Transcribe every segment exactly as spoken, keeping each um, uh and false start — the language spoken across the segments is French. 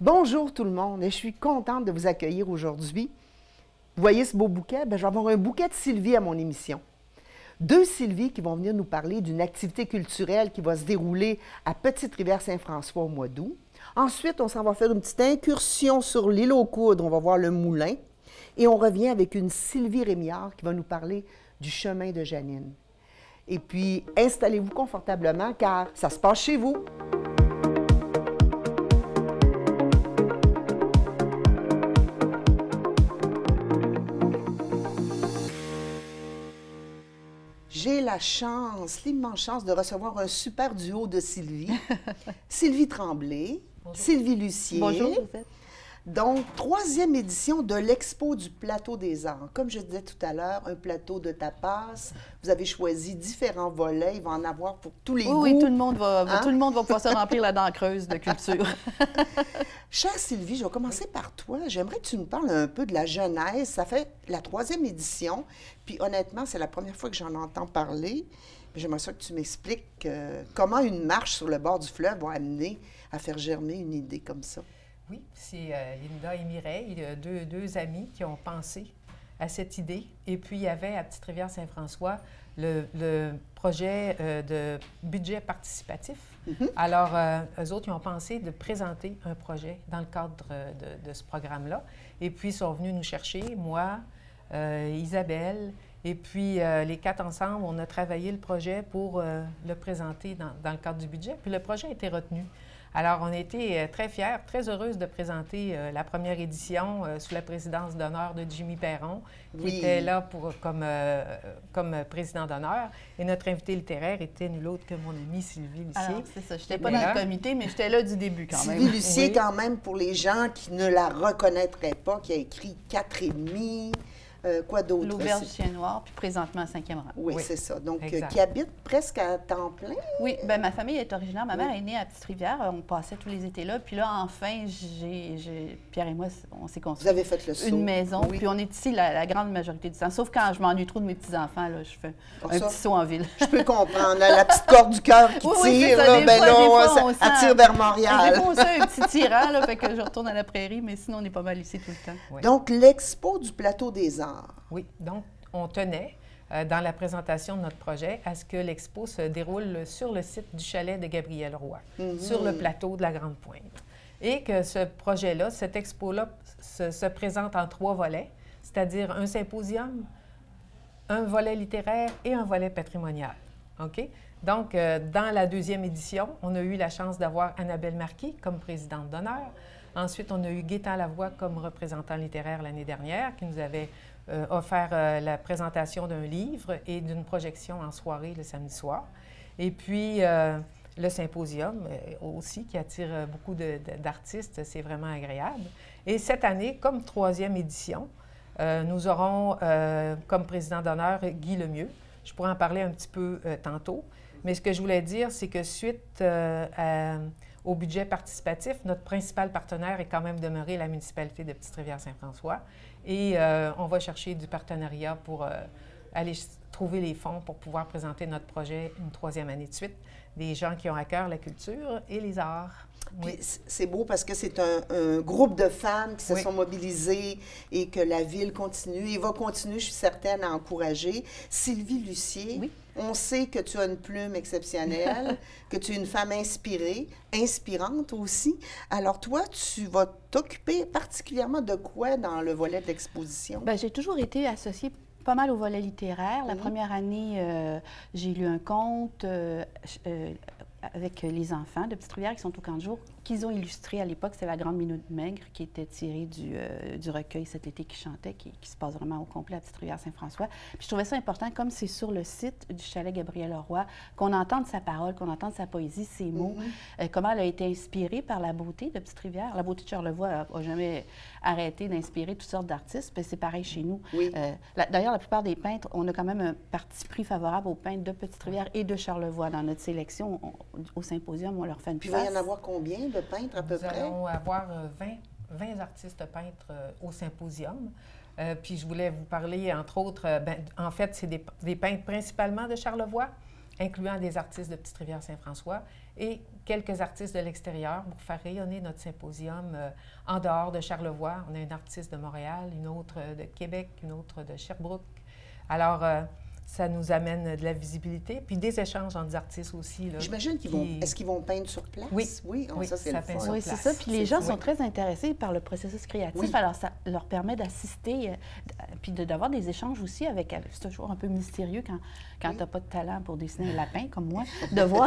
Bonjour tout le monde, et je suis contente de vous accueillir aujourd'hui. Vous voyez ce beau bouquet? Bien, je vais avoir un bouquet de Sylvie à mon émission. Deux Sylvie qui vont venir nous parler d'une activité culturelle qui va se dérouler à Petite-Rivière-Saint-François au mois d'août. Ensuite, on s'en va faire une petite incursion sur l'île aux Coudres, on va voir le moulin. Et on revient avec une Sylvie Rémillard qui va nous parler du chemin de Janine. Et puis, installez-vous confortablement car ça se passe chez vous. J'ai la chance, l'immense chance de recevoir un super duo de Sylvie. Sylvie Tremblay, bonjour. Sylvie Lucier. Bonjour, vous êtes. Donc, troisième édition de l'Expo du Plateau des Arts. Comme je disais tout à l'heure, un plateau de tapas. Vous avez choisi différents volets. Il va en avoir pour tous les oui, goûts. Oui, tout le monde va, hein? tout le monde va pouvoir se remplir la dent creuse de culture. Chère Sylvie, je vais commencer par toi. J'aimerais que tu nous parles un peu de la genèse. Ça fait la troisième édition. Puis honnêtement, c'est la première fois que j'en entends parler. J'aimerais ça que tu m'expliques euh, comment une marche sur le bord du fleuve va amener à faire germer une idée comme ça. Oui, c'est euh, Linda et Mireille, deux, deux amis qui ont pensé à cette idée. Et puis, il y avait à Petite-Rivière-Saint-François le, le projet euh, de budget participatif. Mm-hmm. Alors, euh, eux autres, ils ont pensé de présenter un projet dans le cadre de, de ce programme-là. Et puis, ils sont venus nous chercher, moi, euh, Isabelle, et puis euh, les quatre ensemble, on a travaillé le projet pour euh, le présenter dans, dans le cadre du budget. Puis, le projet a été retenu. Alors, on a été très fiers, très heureuses de présenter euh, la première édition euh, sous la présidence d'honneur de Jimmy Perron, qui oui. était là pour, comme, euh, comme président d'honneur. Et notre invité littéraire était nul autre que mon amie Sylvie Lucier. Alors, c'est ça. Je n'étais pas dans là. le comité, mais j'étais là du début quand Sylvie même. Sylvie Lucier, oui. quand même, pour les gens qui ne la reconnaîtraient pas, qui a écrit quatre et demi. Euh, quoi d'autre? L'Auberge du Chien Noir, puis présentement à cinquième rang. Oui, oui. c'est ça. Donc, euh, qui habite presque à temps plein? Oui, bien, ma famille est originaire. Ma oui. mère est née à Petite-Rivière. On passait tous les étés là. Puis là, enfin, j'ai, Pierre et moi, on s'est construit Vous avez fait le saut. Une maison. Oui. Puis on est ici la, la grande majorité du temps. Sauf quand je m'ennuie trop de mes petits-enfants, là, je fais bon, un ça, petit saut en ville. Je peux comprendre. La petite corde du cœur qui oui, tire, oui, là, des ben fois, là, des fois, ça, on elle sent, tire vers Montréal. Des fois, on sent un petit tirant, là, fait que je retourne à la prairie, mais sinon, on est pas mal ici tout le temps. Oui. Donc, l'Expo du Plateau des Arts. Oui, donc, on tenait, euh, dans la présentation de notre projet, à ce que l'expo se déroule sur le site du chalet de Gabriel Roy, mm-hmm. sur le plateau de la Grande Pointe. Et que ce projet-là, cette expo-là, se, se présente en trois volets, c'est-à-dire un symposium, un volet littéraire et un volet patrimonial. OK? Donc, euh, dans la deuxième édition, on a eu la chance d'avoir Annabelle Marquis comme présidente d'honneur. Ensuite, on a eu Gaétan Lavoie comme représentant littéraire l'année dernière, qui nous avait euh, offert euh, la présentation d'un livre et d'une projection en soirée le samedi soir. Et puis, euh, le symposium euh, aussi, qui attire beaucoup de, de, d'artistes, c'est vraiment agréable. Et cette année, comme troisième édition, euh, nous aurons euh, comme président d'honneur Guy Lemieux. Je pourrais en parler un petit peu euh, tantôt. Mais ce que je voulais dire, c'est que suite euh, à... au budget participatif, notre principal partenaire est quand même demeuré la municipalité de Petite-Rivière-Saint-François. Et euh, on va chercher du partenariat pour euh, aller trouver les fonds pour pouvoir présenter notre projet une troisième année de suite. Des gens qui ont à cœur la culture et les arts. Oui. C'est beau parce que c'est un, un groupe de femmes qui se oui. sont mobilisées et que la ville continue et va continuer, je suis certaine, à encourager. Sylvie Lucier, oui. on sait que tu as une plume exceptionnelle, que tu es une femme inspirée, inspirante aussi. Alors toi, tu vas t'occuper particulièrement de quoi dans le volet de l'exposition? Bien, j'ai toujours été associée pas mal au volet littéraire. La mmh. première année, euh, j'ai lu un conte euh, euh, avec les enfants de Petite-Rivière qui sont au camp de jour, qu'ils ont illustré à l'époque. C'est La Grande Minute Maigre qui était tirée du, euh, du recueil Cet été qui chantait, qui, qui se passe vraiment au complet à Petite-Rivière-Saint-François. Puis je trouvais ça important, comme c'est sur le site du chalet Gabriel Roy, qu'on entende sa parole, qu'on entende sa poésie, ses mots, mmh. euh, comment elle a été inspirée par la beauté de Petite-Rivière. La beauté de Charlevoix n'a jamais arrêté d'inspirer toutes sortes d'artistes, puis c'est pareil chez nous. Oui. Euh, D'ailleurs, la plupart des peintres, on a quand même un parti pris favorable aux peintres de Petite-Rivière et de Charlevoix. Dans notre sélection, on, au symposium, on leur fait une Puis place. il va y en avoir combien de peintres à peu Nous près? Nous allons avoir vingt, vingt artistes peintres euh, au symposium. Euh, puis je voulais vous parler, entre autres, euh, ben, en fait, c'est des, des peintres principalement de Charlevoix, incluant des artistes de Petite-Rivière-Saint-François et quelques artistes de l'extérieur pour faire rayonner notre symposium euh, en dehors de Charlevoix. On a une artiste de Montréal, une autre de Québec, une autre de Sherbrooke. Alors, euh, ça nous amène de la visibilité, puis des échanges entre des artistes aussi. J'imagine qu'ils vont... Est-ce qu'ils vont peindre sur place? Oui. Oui, oh, oui ça, c'est le fun. Oui, c'est ça. Puis les gens sont très intéressés par le processus créatif. Oui. Alors, ça leur permet d'assister, euh, puis d'avoir des échanges aussi avec... C'est toujours un peu mystérieux quand, quand oui. tu n'as pas de talent pour dessiner un lapin, comme moi, de voir,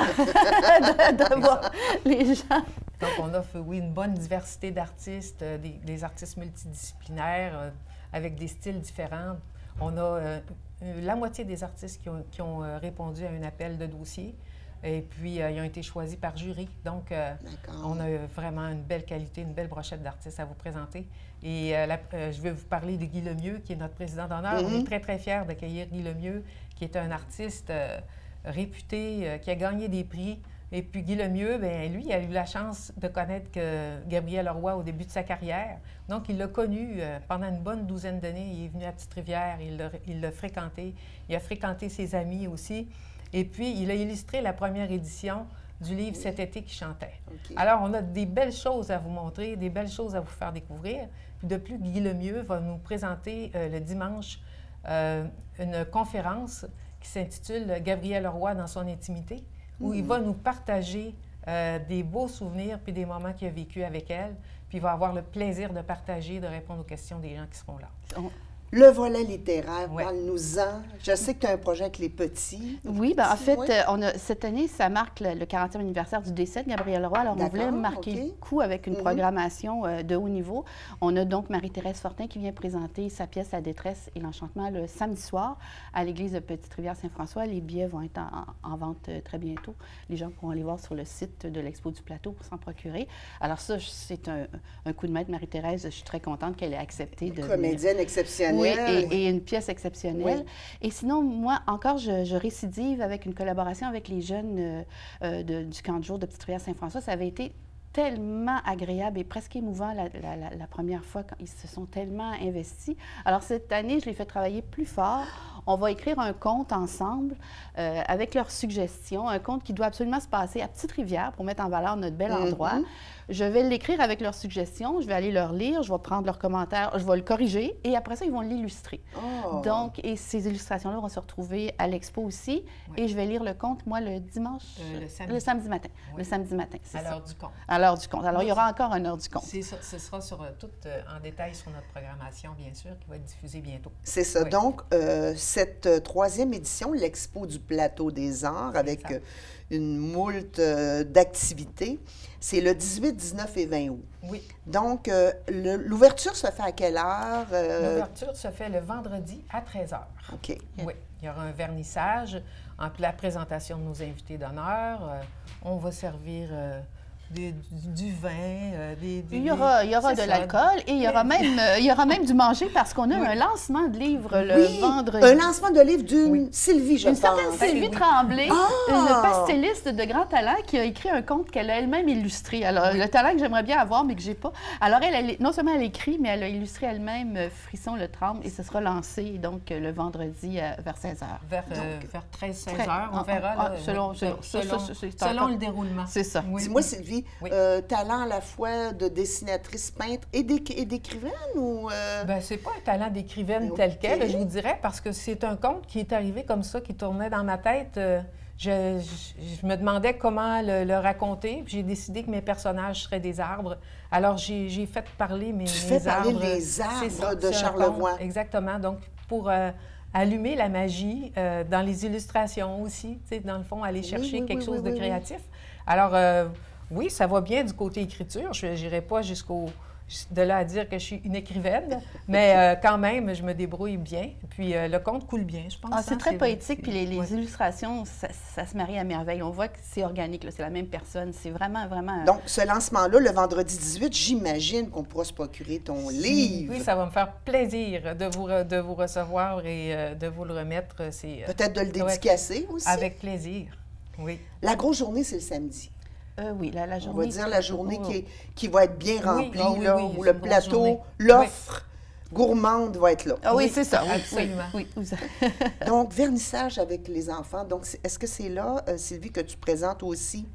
de, de voir les gens. Donc, on offre, oui, une bonne diversité d'artistes, euh, des, des artistes multidisciplinaires, euh, avec des styles différents. On a euh, la moitié des artistes qui ont, qui ont euh, répondu à un appel de dossier et puis euh, ils ont été choisis par jury. Donc, euh, on a vraiment une belle qualité, une belle brochette d'artistes à vous présenter. Et euh, la, euh, je vais vous parler de Guy Lemieux, qui est notre président d'honneur. Mm-hmm. On est très, très fiers d'accueillir Guy Lemieux, qui est un artiste euh, réputé, euh, qui a gagné des prix. Et puis Guy Lemieux, bien, lui, il a eu la chance de connaître que Gabriel Leroy au début de sa carrière. Donc, il l'a connu euh, pendant une bonne douzaine d'années. Il est venu à Petite-Rivière, il l'a fréquenté. Il a fréquenté ses amis aussi. Et puis, il a illustré la première édition du livre « Cet été qui chantait ». Okay. Alors, on a des belles choses à vous montrer, des belles choses à vous faire découvrir. Puis de plus, Guy Lemieux va nous présenter euh, le dimanche euh, une conférence qui s'intitule « Gabriel Leroy dans son intimité », où mmh. il va nous partager euh, des beaux souvenirs puis des moments qu'il a vécu avec elle. Puis il va avoir le plaisir de partager, de répondre aux questions des gens qui seront là. On... Le volet littéraire, ouais. Parle-nous-en. Je sais que tu as un projet avec les petits. Oui, bien, en fait, oui. on a, cette année, ça marque le, le quarantième anniversaire du décès de Gabriel Leroy. Alors, on voulait marquer okay. le coup avec une mm-hmm. programmation euh, de haut niveau. On a donc Marie-Thérèse Fortin qui vient présenter sa pièce « La détresse et l'enchantement » le samedi soir à l'église de Petite-Rivière-Saint-François. Les billets vont être en, en vente euh, très bientôt. Les gens pourront aller voir sur le site de l'Expo du Plateau pour s'en procurer. Alors ça, c'est un, un coup de maître. Marie-Thérèse, je suis très contente qu'elle ait accepté de... Comédienne venir. Exceptionnelle. Oui, et, et une pièce exceptionnelle. Oui. Et sinon, moi, encore, je, je récidive avec une collaboration avec les jeunes euh, euh, de, du camp de jour de Petite-Rivière-Saint-François. Ça avait été tellement agréable et presque émouvant la, la, la, la première fois quand ils se sont tellement investis. Alors, cette année, je les fais travailler plus fort. On va écrire un conte ensemble euh, avec leurs suggestions, un conte qui doit absolument se passer à Petite-Rivière pour mettre en valeur notre bel endroit. Mm-hmm. Je vais l'écrire avec leurs suggestions, je vais aller leur lire, je vais prendre leurs commentaires, je vais le corriger et après ça, ils vont l'illustrer. Oh. Donc, et ces illustrations-là vont se retrouver à l'expo aussi. Oui. Et je vais lire le conte, moi, le dimanche, euh, le, samedi. le samedi matin. Oui. Le samedi matin, c'est ça. À l'heure du conte. À l'heure du conte. Alors, oui, il y aura encore une heure du conte. Ça, ce sera sur, euh, tout euh, en détail sur notre programmation, bien sûr, qui va être diffusée bientôt. C'est ça. Oui. Donc, euh, cette euh, troisième édition, l'Expo du Plateau des Arts, avec euh, une moult euh, d'activités, c'est le dix-huit, dix-neuf et vingt août. Oui. Donc, euh, l'ouverture se fait à quelle heure? Euh... L'ouverture se fait le vendredi à treize heures. OK. Oui. Il y aura un vernissage, en la présentation de nos invités d'honneur. Euh, on va servir... Euh, Des, du, du vin, euh, des, des... Il y aura, il y aura de l'alcool et il y aura, même, euh, il y aura même du manger parce qu'on a oui. un lancement de livre le oui, vendredi. Un lancement de livre d'une oui. Sylvie, je une pense. Une certaine Sylvie oui. Tremblay, ah! une pastelliste de grand talent qui a écrit un conte qu'elle a elle-même illustré. Alors, oui. le talent que j'aimerais bien avoir, mais que je n'ai pas. Alors, elle, elle, non seulement elle écrit, mais elle a illustré elle-même Frisson le tremble et ce sera lancé donc le vendredi euh, vers seize heures. Vers, euh, vers treize seize heures, on verra. Ah, là, selon, selon, selon, selon, selon le déroulement. C'est ça. Oui. Dis-moi, Sylvie, oui. euh, talent à la fois de dessinatrice, peintre et d'écrivaine ou... Euh... Bien, c'est pas un talent d'écrivaine okay. tel quel, je vous dirais, parce que c'est un conte qui est arrivé comme ça, qui tournait dans ma tête. Je, je, je me demandais comment le, le raconter, puis j'ai décidé que mes personnages seraient des arbres. Alors, j'ai fait parler mes, tu mes fais arbres. parler les arbres ça, de Charlevoix. Exactement. Donc, pour... Euh, allumer la magie euh, dans les illustrations aussi, tu sais, dans le fond, aller chercher oui, oui, quelque oui, chose oui, de oui, créatif. Oui. Alors, euh, oui, ça va bien du côté écriture. Je n'irai pas jusqu'au de là à dire que je suis une écrivaine, mais euh, quand même, je me débrouille bien. Puis euh, le conte coule bien, je pense. Ah, c'est très poétique, puis les, les ouais. illustrations, ça, ça se marie à merveille. On voit que c'est organique, c'est la même personne. C'est vraiment, vraiment... Donc, ce lancement-là, le vendredi dix-huit, j'imagine qu'on pourra se procurer ton livre. Oui, ça va me faire plaisir de vous, de vous recevoir et euh, de vous le remettre. Peut-être de le dédicacer aussi. Avec plaisir, oui. La grosse journée, c'est le samedi. Euh, oui, la, la journée... On va dire la journée qui, est, qui va être bien remplie, oui, oh, oui, là, oui, où le plateau, l'offre oui. gourmande va être là. Ah oui, oui c'est ça. Absolument. Oui, oui. Donc, vernissage avec les enfants. Donc, est-ce que c'est là, euh, Sylvie, que tu présentes aussi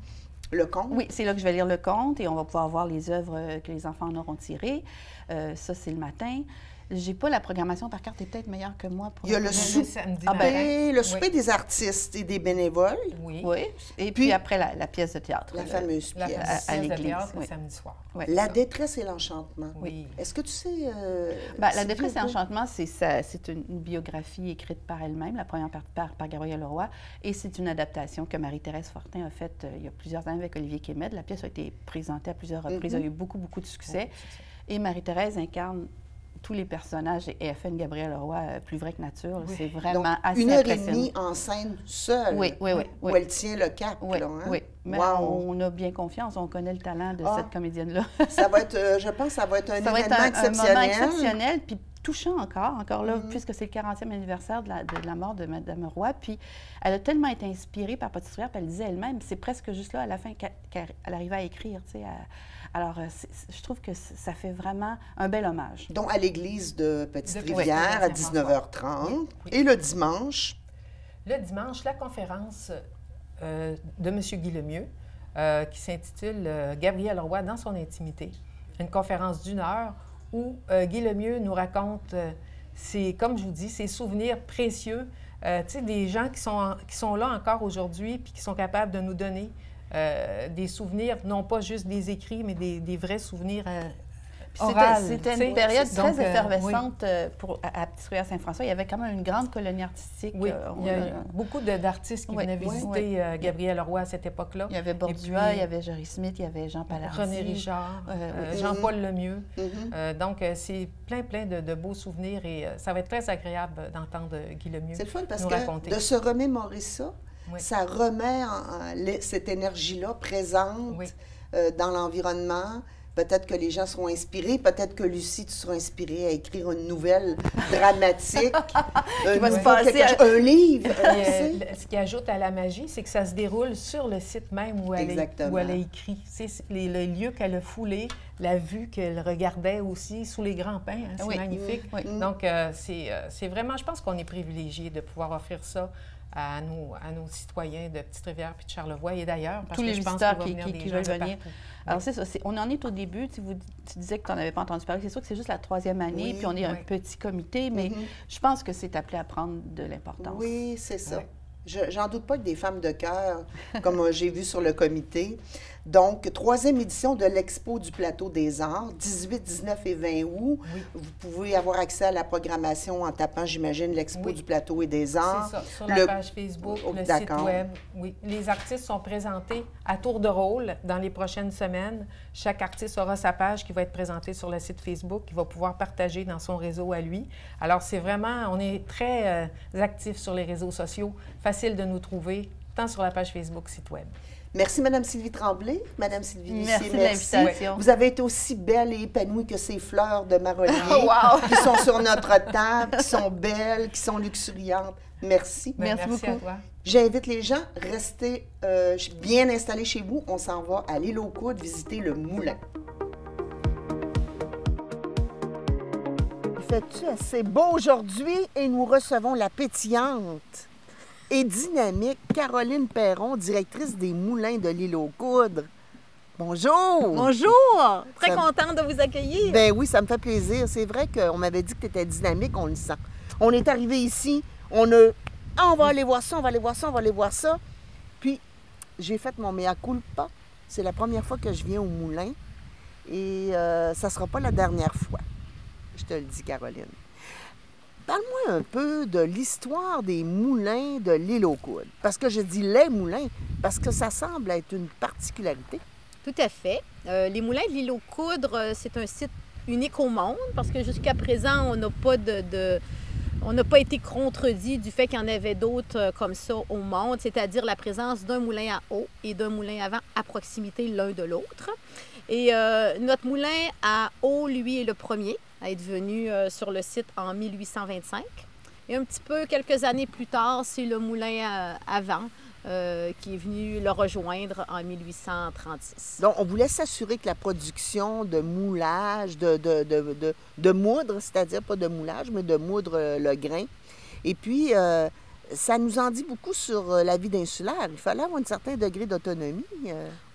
Le conte? Oui, c'est là que je vais lire le conte et on va pouvoir voir les œuvres que les enfants en auront tirées. Euh, ça, c'est le matin. J'ai pas la programmation par carte, est peut-être meilleure que moi. Pour Il y a le, le souper, samedi ah, matin. ben, le souper Oui. des artistes et des bénévoles. Oui. Oui, et puis, Puis, après la, la pièce de théâtre. La le- fameuse La pièce. à- à pièce de l'église, théâtre le oui. samedi soir. Ouais. La détresse et l'enchantement. Oui. Est-ce que tu sais... Euh, Ben, la Sylvie, détresse et un peu? l'enchantement, c'est ça- c'est une, une biographie écrite par elle-même, la première partie par, par Gabrielle Leroy, et c'est une adaptation que Marie-Thérèse Fortin a faite euh, il y a plusieurs années avec Olivier Kémette. La pièce a été présentée à plusieurs reprises, Mhm. a eu beaucoup, beaucoup de succès, Oui, c'est ça. et Marie-Thérèse incarne tous les personnages et elle fait une Gabrielle Leroy euh, plus vraie que nature. Oui. C'est Donc, vraiment assez une heure et impressionnant. demie en scène seule. Oui, oui, oui. Où oui. elle tient le cap, Oui, là, hein? oui. Mais Wow. on a bien confiance, on connaît le talent de Ah. cette comédienne-là. Ça va être, euh, je pense que ça va être un Ça va être événement un, un exceptionnel. moment exceptionnel, puis touchant encore, encore là, Mhm. puisque c'est le quarantième anniversaire de la, de la mort de Mme Roy. Puis elle a tellement été inspirée par Petite Rivière, puis elle disait elle-même, c'est presque juste là, à la fin, qu'elle qu'elle arrivait à écrire, tu sais. à- Alors, euh, c'est- c'est- je trouve que c'est- ça fait vraiment un bel hommage. Donc, à l'église de Petite-Rivière Oui, à oui, dix-neuf heures trente. Oui, oui. Et le dimanche, Le dimanche, la conférence euh, de M. Guy Lemieux, euh, qui s'intitule euh, Gabrielle Roy dans son intimité. Une conférence d'une heure où euh, Guy Lemieux nous raconte, euh, ses, comme je vous dis, ses souvenirs précieux, euh, tu sais, des gens qui sont, en- qui sont là encore aujourd'hui puis qui sont capables de nous donner euh, des souvenirs, non pas juste des écrits, mais des, des vrais souvenirs euh, Puis c'était- orales. C'était tu sais. une période Donc, très euh, effervescente euh, pour, à, à Petite-Rivière-Saint-François. Il y avait quand même une grande colonie artistique. Oui, euh, on il y a a- eu beaucoup de- d'artistes qui Oui, venaient oui, visiter oui. euh, Gabrielle Roy à cette époque-là. Il y avait Bordua, puis- il y avait Jerry Smith, il y avait Jean Palardi. René Richard, Euh, euh, oui. Jean-Paul Lemieux. mhm. Euh, donc, euh, c'est plein, plein de, de beaux souvenirs et euh, ça va être très agréable d'entendre euh, Guy Lemieux C'est le fun parce nous que raconter. de se remémorer ça, Oui. ça remet en- en- les- cette énergie-là présente Oui. euh, dans l'environnement. Peut-être que les gens seront inspirés. Peut-être que Lucie, tu seras inspirée à écrire une nouvelle dramatique. un, va se nouveau passer quelque à- chose- un livre. Et, euh, euh, tu sais. le- ce qui ajoute à la magie, c'est que ça se déroule sur le site même où elle, a, Exactement. où elle a écrit. C'est c'est les, les lieux qu'elle a foulés, la vue qu'elle regardait aussi sous les grands pins. Hein, c'est Oui. magnifique. Oui. Donc, euh, c'est euh, c'est vraiment, je pense qu'on est privilégié de pouvoir offrir ça à nos, à nos citoyens de Petite-Rivière puis de Charlevoix et d'ailleurs. parce Tous que les je pense visiteurs qu'il qui, va venir qui- des qui gens veulent de venir. partout. Alors, c'est ça. c'est- On en est au début. Tu, vous, tu disais que tu n'en avais pas entendu parler. C'est sûr que c'est juste la troisième année, Oui, puis on est un oui. petit comité, mais Mhm. je pense que c'est appelé à prendre de l'importance. Oui, c'est ça. Oui. Je- J'en doute pas que des femmes de cœur, comme euh, j'ai vu sur le comité. Donc, troisième édition de l'Expo du Plateau des Arts, dix-huit, dix-neuf et vingt août. Oui. Vous pouvez avoir accès à la programmation en tapant, j'imagine, l'Expo Oui. du Plateau et des Arts. C'est ça, sur la Le- page Facebook, Oh, le site d'accord. web. Oui, les artistes sont présentés à tour de rôle dans les prochaines semaines. Chaque artiste aura sa page qui va être présentée sur le site Facebook, qu'il va pouvoir partager dans son réseau à lui. Alors, c'est vraiment, on est très euh, actifs sur les réseaux sociaux, facile de nous trouver, tant sur la page Facebook, site web. Merci, Mme Sylvie Tremblay. Mme Sylvie Lucier, Merci de l'invitation. Vous avez été aussi belle et épanouie que ces fleurs de marolier Wow! qui sont sur notre table, qui sont belles, qui sont luxuriantes. Merci. Ben, Merci à beaucoup. toi. J'invite les gens, restez euh, bien installés chez vous. On s'en va à l'île aux Coudes visiter le moulin. Fais-tu assez beau aujourd'hui et nous recevons la pétillante et dynamique Caroline Perron, directrice des moulins de l'île aux Coudres. Bonjour! Bonjour! Très Ça- contente de vous accueillir. Ben oui, ça me fait plaisir. C'est vrai qu'on m'avait dit que tu étais dynamique, on le sent. On est arrivé ici, on a... Ah, on va aller voir ça, on va aller voir ça, on va aller voir ça. Puis, j'ai fait mon mea culpa. C'est la première fois que je viens au moulin et euh, ça ne sera pas la dernière fois. Je te le dis, Caroline. Parle-moi un peu de l'histoire des moulins de l'île aux Coudes. Parce que je dis les moulins, parce que ça semble être une particularité. Tout à fait. Euh, les moulins de l'île aux Coudres, euh, c'est un site unique au monde parce que jusqu'à présent, on n'a pas de, de- on n'a pas été contredit du fait qu'il y en avait d'autres euh, comme ça au monde, c'est-à-dire la présence d'un moulin à eau et d'un moulin à vent à proximité l'un de l'autre. Et euh, notre moulin à eau, lui, est le premier à être venu euh, sur le site en mille huit cent vingt-cinq. Et un petit peu, quelques années plus tard, c'est le moulin à, à vent euh, qui est venu le rejoindre en mille huit cent trente-six. Donc, on voulait s'assurer que la production de moulage, de, de, de, de, de moudre, c'est-à-dire pas de moulage, mais de moudre euh, le grain. Et puis, euh, ça nous en dit beaucoup sur euh, la vie d'insulaire. Il fallait avoir un certain degré d'autonomie. euh.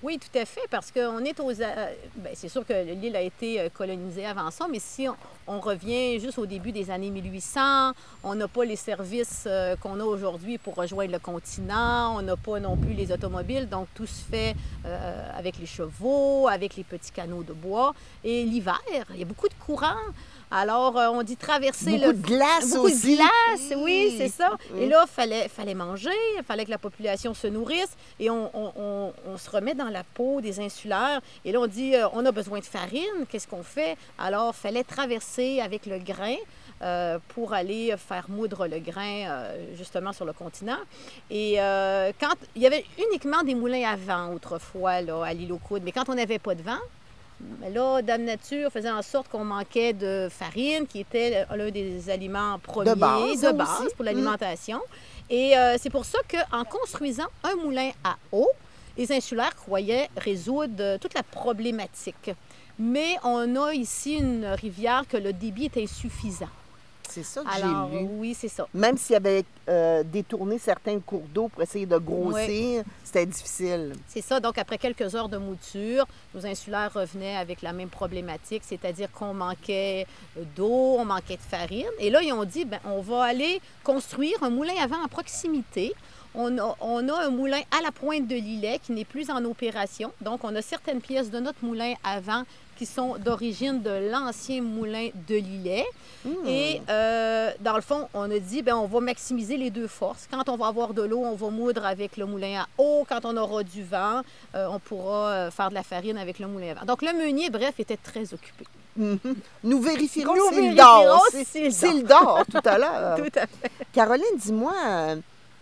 Oui, tout à fait, parce qu'on est aux... Euh, bien, c'est sûr que l'île a été colonisée avant ça, mais si on, on revient juste au début des années mille huit cents, on n'a pas les services euh, qu'on a aujourd'hui pour rejoindre le continent, on n'a pas non plus les automobiles, donc tout se fait euh, avec les chevaux, avec les petits canaux de bois. Et l'hiver, il y a beaucoup de courant. Alors, euh, on dit traverser beaucoup le... de glace beaucoup aussi. de glace, oui, c'est ça. Mm. Et là, il fallait, fallait manger, il fallait que la population se nourrisse. Et on, on, on, on se remet dans la peau des insulaires. Et là, on dit, euh, on a besoin de farine, qu'est-ce qu'on fait? Alors, il fallait traverser avec le grain euh, pour aller faire moudre le grain, euh, justement, sur le continent. Et euh, quand il y avait uniquement des moulins à vent autrefois, là, à l'île aux Coudres, mais quand on n'avait pas de vent, mais là, Dame Nature faisait en sorte qu'on manquait de farine, qui était l'un des aliments premiers De base, de base aussi. pour l'alimentation. Mm. Et euh, c'est pour ça qu'en construisant un moulin à eau, les insulaires croyaient résoudre toute la problématique. Mais on a ici une rivière que le débit est insuffisant. C'est ça que Alors, j'ai lu. oui, c'est ça. Même s'il y avait euh, détourné certains cours d'eau pour essayer de grossir, oui. C'était difficile. C'est ça. Donc, après quelques heures de mouture, nos insulaires revenaient avec la même problématique, c'est-à-dire qu'on manquait d'eau, on manquait de farine. Et là, ils ont dit, bien, on va aller construire un moulin à vent à proximité. On a, on a un moulin à la pointe de l'îlet qui n'est plus en opération. Donc, on a certaines pièces de notre moulin à vent qui sont d'origine de l'ancien moulin de l'îlet. Mmh. Et euh, dans le fond, on a dit, bien, on va maximiser les deux forces. Quand on va avoir de l'eau, on va moudre avec le moulin à eau. Quand on aura du vent, euh, on pourra euh, faire de la farine avec le moulin à vent. Donc, le meunier, bref, était très occupé. Mmh. Nous vérifierons Nous s'il dort. s'il s'il dort tout à l'heure. Tout à fait. Caroline, dis-moi... Euh...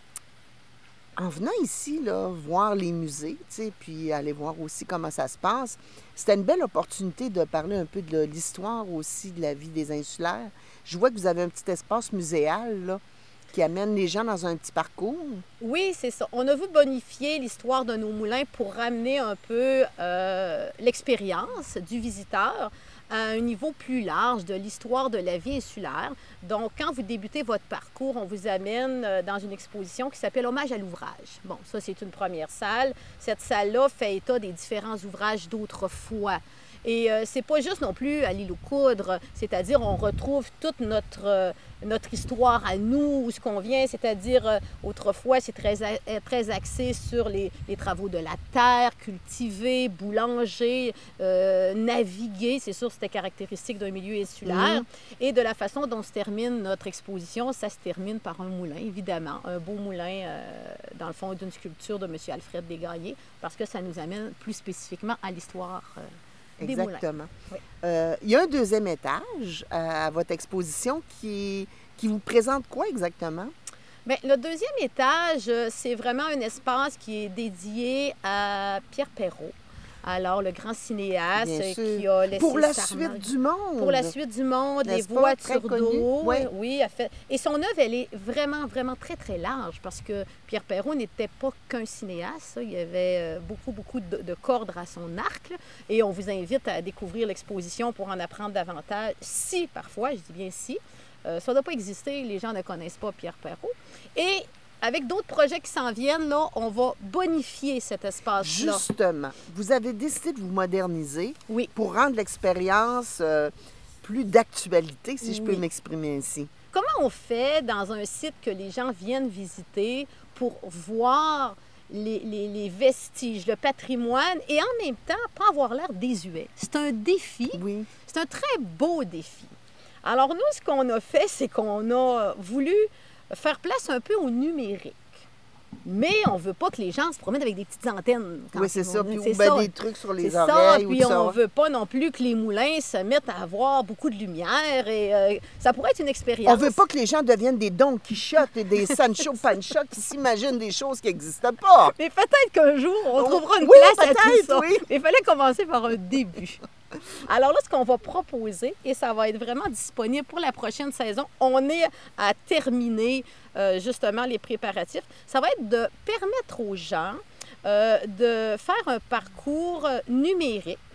En venant ici, là, voir les musées, tu sais, puis aller voir aussi comment ça se passe, c'était une belle opportunité de parler un peu de l'histoire aussi de la vie des insulaires. Je vois que vous avez un petit espace muséal, là, qui amène les gens dans un petit parcours. Oui, c'est ça. On a voulu bonifier l'histoire de nos moulins pour ramener un peu euh, l'expérience du visiteur à un niveau plus large de l'histoire de la vie insulaire. Donc, quand vous débutez votre parcours, on vous amène dans une exposition qui s'appelle « Hommage à l'ouvrage ». Bon, ça, c'est une première salle. Cette salle-là fait état des différents ouvrages d'autrefois. Et euh, c'est pas juste non plus à l'île aux Coudres, c'est-à-dire on retrouve toute notre, euh, notre histoire à nous, où ce qu'on vient, c'est-à-dire euh, autrefois c'est très, très axé sur les, les travaux de la terre, cultiver, boulanger, euh, naviguer, c'est sûr c'était caractéristique d'un milieu insulaire. Mmh. Et de la façon dont se termine notre exposition, ça se termine par un moulin, évidemment, un beau moulin euh, dans le fond d'une sculpture de M. Alfred Desgagnés, parce que ça nous amène plus spécifiquement à l'histoire euh, Exactement. Oui. Euh, il y a un deuxième étage à, à votre exposition qui, qui vous présente quoi exactement? Bien, le deuxième étage, c'est vraiment un espace qui est dédié à Pierre Perrault. Alors, le grand cinéaste qui a laissé Pour la Sarnag... suite du monde. Pour la suite du monde, les pas? voitures d'eau. Oui. Oui, elle fait... Et son œuvre, elle est vraiment, vraiment très, très large parce que Pierre Perrault n'était pas qu'un cinéaste. Il y avait beaucoup, beaucoup de, de cordes à son arc. Là. Et on vous invite à découvrir l'exposition pour en apprendre davantage. Si, parfois, je dis bien si, euh, ça ne doit pas exister, les gens ne connaissent pas Pierre Perrault. Et avec d'autres projets qui s'en viennent, là, on va bonifier cet espace-là. Justement, vous avez décidé de vous moderniser oui. pour rendre l'expérience euh, plus d'actualité, si oui. je peux m'exprimer ainsi. Comment on fait dans un site que les gens viennent visiter pour voir les, les, les vestiges, le patrimoine et en même temps pas avoir l'air désuet? C'est un défi. Oui. C'est un très beau défi. Alors nous, ce qu'on a fait, c'est qu'on a voulu faire place un peu au numérique. Mais on ne veut pas que les gens se promènent avec des petites antennes. Oui, c'est ça. Puis ou ça. des trucs sur les c'est oreilles. Ça. Puis ou on ne veut pas non plus que les moulins se mettent à avoir beaucoup de lumière. Et euh, ça pourrait être une expérience. On ne veut pas que les gens deviennent des Don Quichotte et des Sancho Pancha qui s'imaginent des choses qui n'existent pas. Mais peut-être qu'un jour, on trouvera une oui, place à tout ça. Oui. Mais il fallait commencer par un début. Alors là, ce qu'on va proposer, et ça va être vraiment disponible pour la prochaine saison, on est à terminer euh, justement les préparatifs. Ça va être de permettre aux gens euh, de faire un parcours numérique,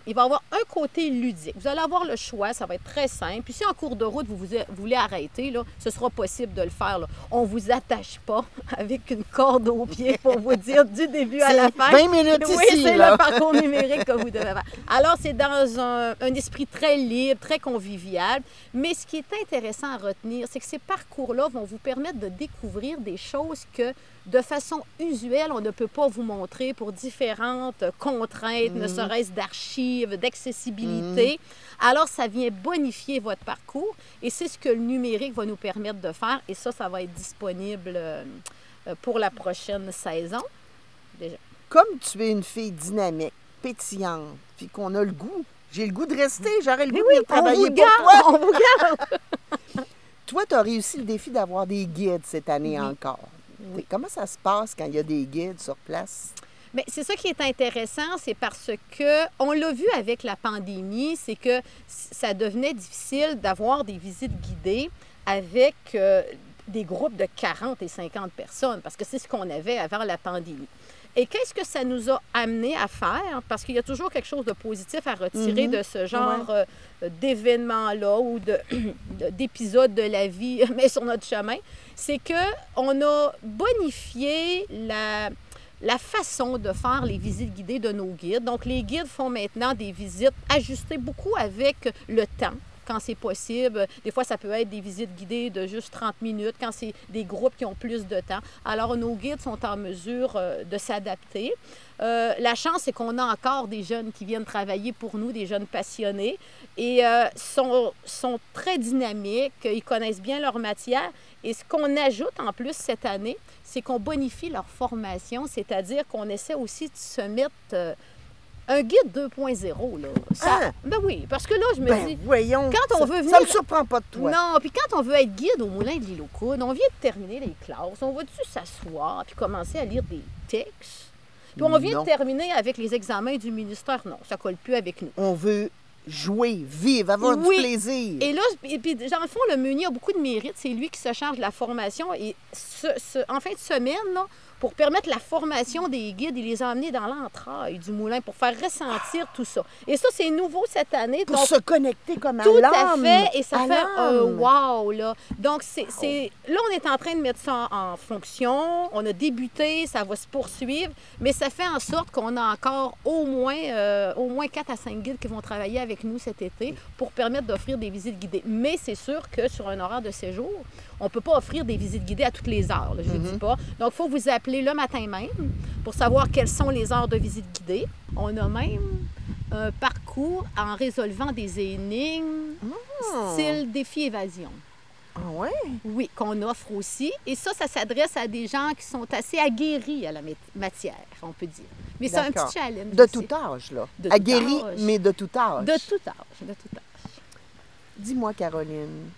il va y avoir un côté ludique. Vous allez avoir le choix, ça va être très simple. Puis si en cours de route, vous, vous, vous voulez arrêter, là, ce sera possible de le faire. Là. On ne vous attache pas avec une corde au pied pour vous dire du début à la fin. vingt minutes oui, ici, c'est là. le parcours numérique que vous devez faire. Alors, c'est dans un, un esprit très libre, très convivial. Mais ce qui est intéressant à retenir, c'est que ces parcours-là vont vous permettre de découvrir des choses que, de façon usuelle, on ne peut pas vous montrer pour différentes contraintes, Mm. ne serait-ce d'archives, d'accessibilité. Mm. Alors, ça vient bonifier votre parcours et c'est ce que le numérique va nous permettre de faire. Et ça, ça va être disponible euh, pour la prochaine saison. Déjà. Comme tu es une fille dynamique, pétillante, puis qu'on a le goût, j'ai le goût de rester, j'aurais le goût oui, de travailler on vous pour garde, toi. on vous garde. Toi, tu as réussi le défi d'avoir des guides cette année Oui. encore. Oui. Comment ça se passe quand il y a des guides sur place? Mais c'est ça qui est intéressant, c'est parce que on l'a vu avec la pandémie, c'est que ça devenait difficile d'avoir des visites guidées avec euh, des groupes de quarante et cinquante personnes, parce que c'est ce qu'on avait avant la pandémie. Et qu'est-ce que ça nous a amené à faire? Parce qu'il y a toujours quelque chose de positif à retirer Mm-hmm. de ce genre Ouais. euh, d'événements-là ou de, d'épisodes de la vie, mais sur notre chemin. C'est qu'on a bonifié la, la façon de faire les visites guidées de nos guides. Donc, les guides font maintenant des visites ajustées beaucoup avec le temps, quand c'est possible. Des fois, ça peut être des visites guidées de juste trente minutes, quand c'est des groupes qui ont plus de temps. Alors, nos guides sont en mesure euh, de s'adapter. Euh, la chance, c'est qu'on a encore des jeunes qui viennent travailler pour nous, des jeunes passionnés, et euh, sont, sont très dynamiques, ils connaissent bien leur matière. Et ce qu'on ajoute en plus cette année, c'est qu'on bonifie leur formation, c'est-à-dire qu'on essaie aussi de se mettre euh, un guide deux point zéro. Là. Ça, Ah! ben oui, parce que là, je me Ben, dis... voyons. quand on ça, veut venir- Ça me surprend pas de toi. Non, puis quand on veut être guide au Moulin de l'Île aux Coudres, on vient de terminer les classes, on va-tu s'asseoir puis commencer à lire des textes? Puis on vient Non. de terminer avec les examens du ministère. Non, ça colle plus avec nous. On veut jouer, vivre, avoir Oui. du plaisir. Et là, et puis, dans le fond, le meunier a beaucoup de mérite. C'est lui qui se charge de la formation. Et ce, ce- en fin de semaine, là, pour permettre la formation des guides, il les a emmenés dans l'entraille du moulin pour faire ressentir tout ça. Et ça, c'est nouveau cette année. Pour donc, se connecter comme à tout l'âme. à fait, et ça à fait un l'âme. wow, là. Donc, c'est, c'est... là, on est en train de mettre ça en, en fonction. On a débuté, ça va se poursuivre, mais ça fait en sorte qu'on a encore au moins, euh, au moins quatre à cinq guides qui vont travailler avec nous cet été pour permettre d'offrir des visites guidées. Mais c'est sûr que sur un horaire de séjour, on ne peut pas offrir des visites guidées à toutes les heures, là, je ne Mm-hmm. dis pas. Donc, il faut vous appeler le matin même pour savoir quelles sont les heures de visite guidée. On a même un parcours en résolvant des énigmes, Ah. style défi-évasion. Ah ouais? Oui, qu'on offre aussi. Et ça, ça s'adresse à des gens qui sont assez aguerris à la mé- matière, on peut dire. Mais c'est un D'accord. petit challenge. De aussi. tout âge, là. De tout Aguerri, âge. mais de tout âge. De tout âge, de tout âge. Dis-moi, Caroline,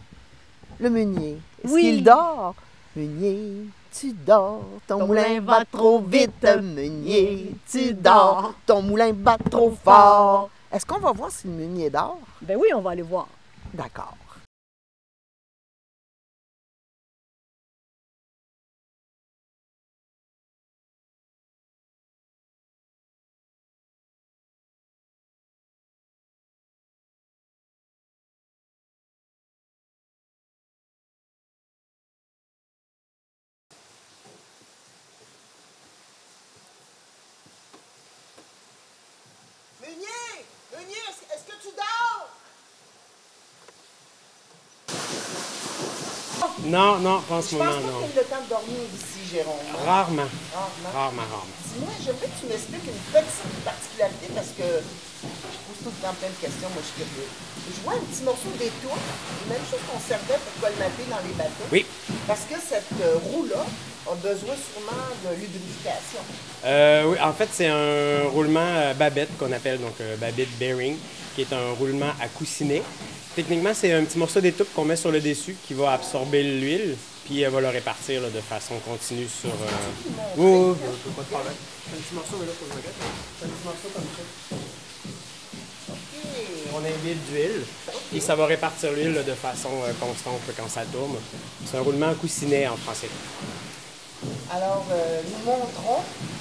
le meunier, est-ce Oui. qu'il dort? Meunier, tu dors, ton, Ton moulin moulin bat bat trop trop vite. vite. Meunier, tu Tu dors, dors. ton moulin bat trop fort. Est-ce qu'on va voir si le meunier dort? Ben oui, on va aller voir. D'accord. Meunier! Meunier, est-ce que tu dors? Non, non, pas en ce Je pense moment, pas non. qu'il ait le temps de dormir ici, Jérôme. Rarement. Rarement. Rarement, rarement. Dis-moi, j'aimerais que tu m'expliques une petite particularité parce que je pose tout le temps plein de questions, moi je suis curieux. Je vois un petit morceau d'étouffe, même chose qu'on servait pour colmater dans les bateaux. Oui. Parce que cette euh, roue-là a besoin sûrement de lubrification. Euh, oui, en fait, c'est un roulement euh, babette qu'on appelle, donc euh, babette bearing, qui est un roulement à coussinet. Techniquement, c'est un petit morceau d'étoupe qu'on met sur le dessus qui va absorber l'huile, puis elle va le répartir là, de façon continue sur... Euh... Oui, oui, oui, pas de problème. Un petit morceau, mais là, faut que je regarde. Un petit morceau comme ça. On imbibe d'huile, puis ça va répartir l'huile là, de façon euh, constante là, quand ça tourne. C'est un roulement à coussinet en français. Alors, euh, nous montrons,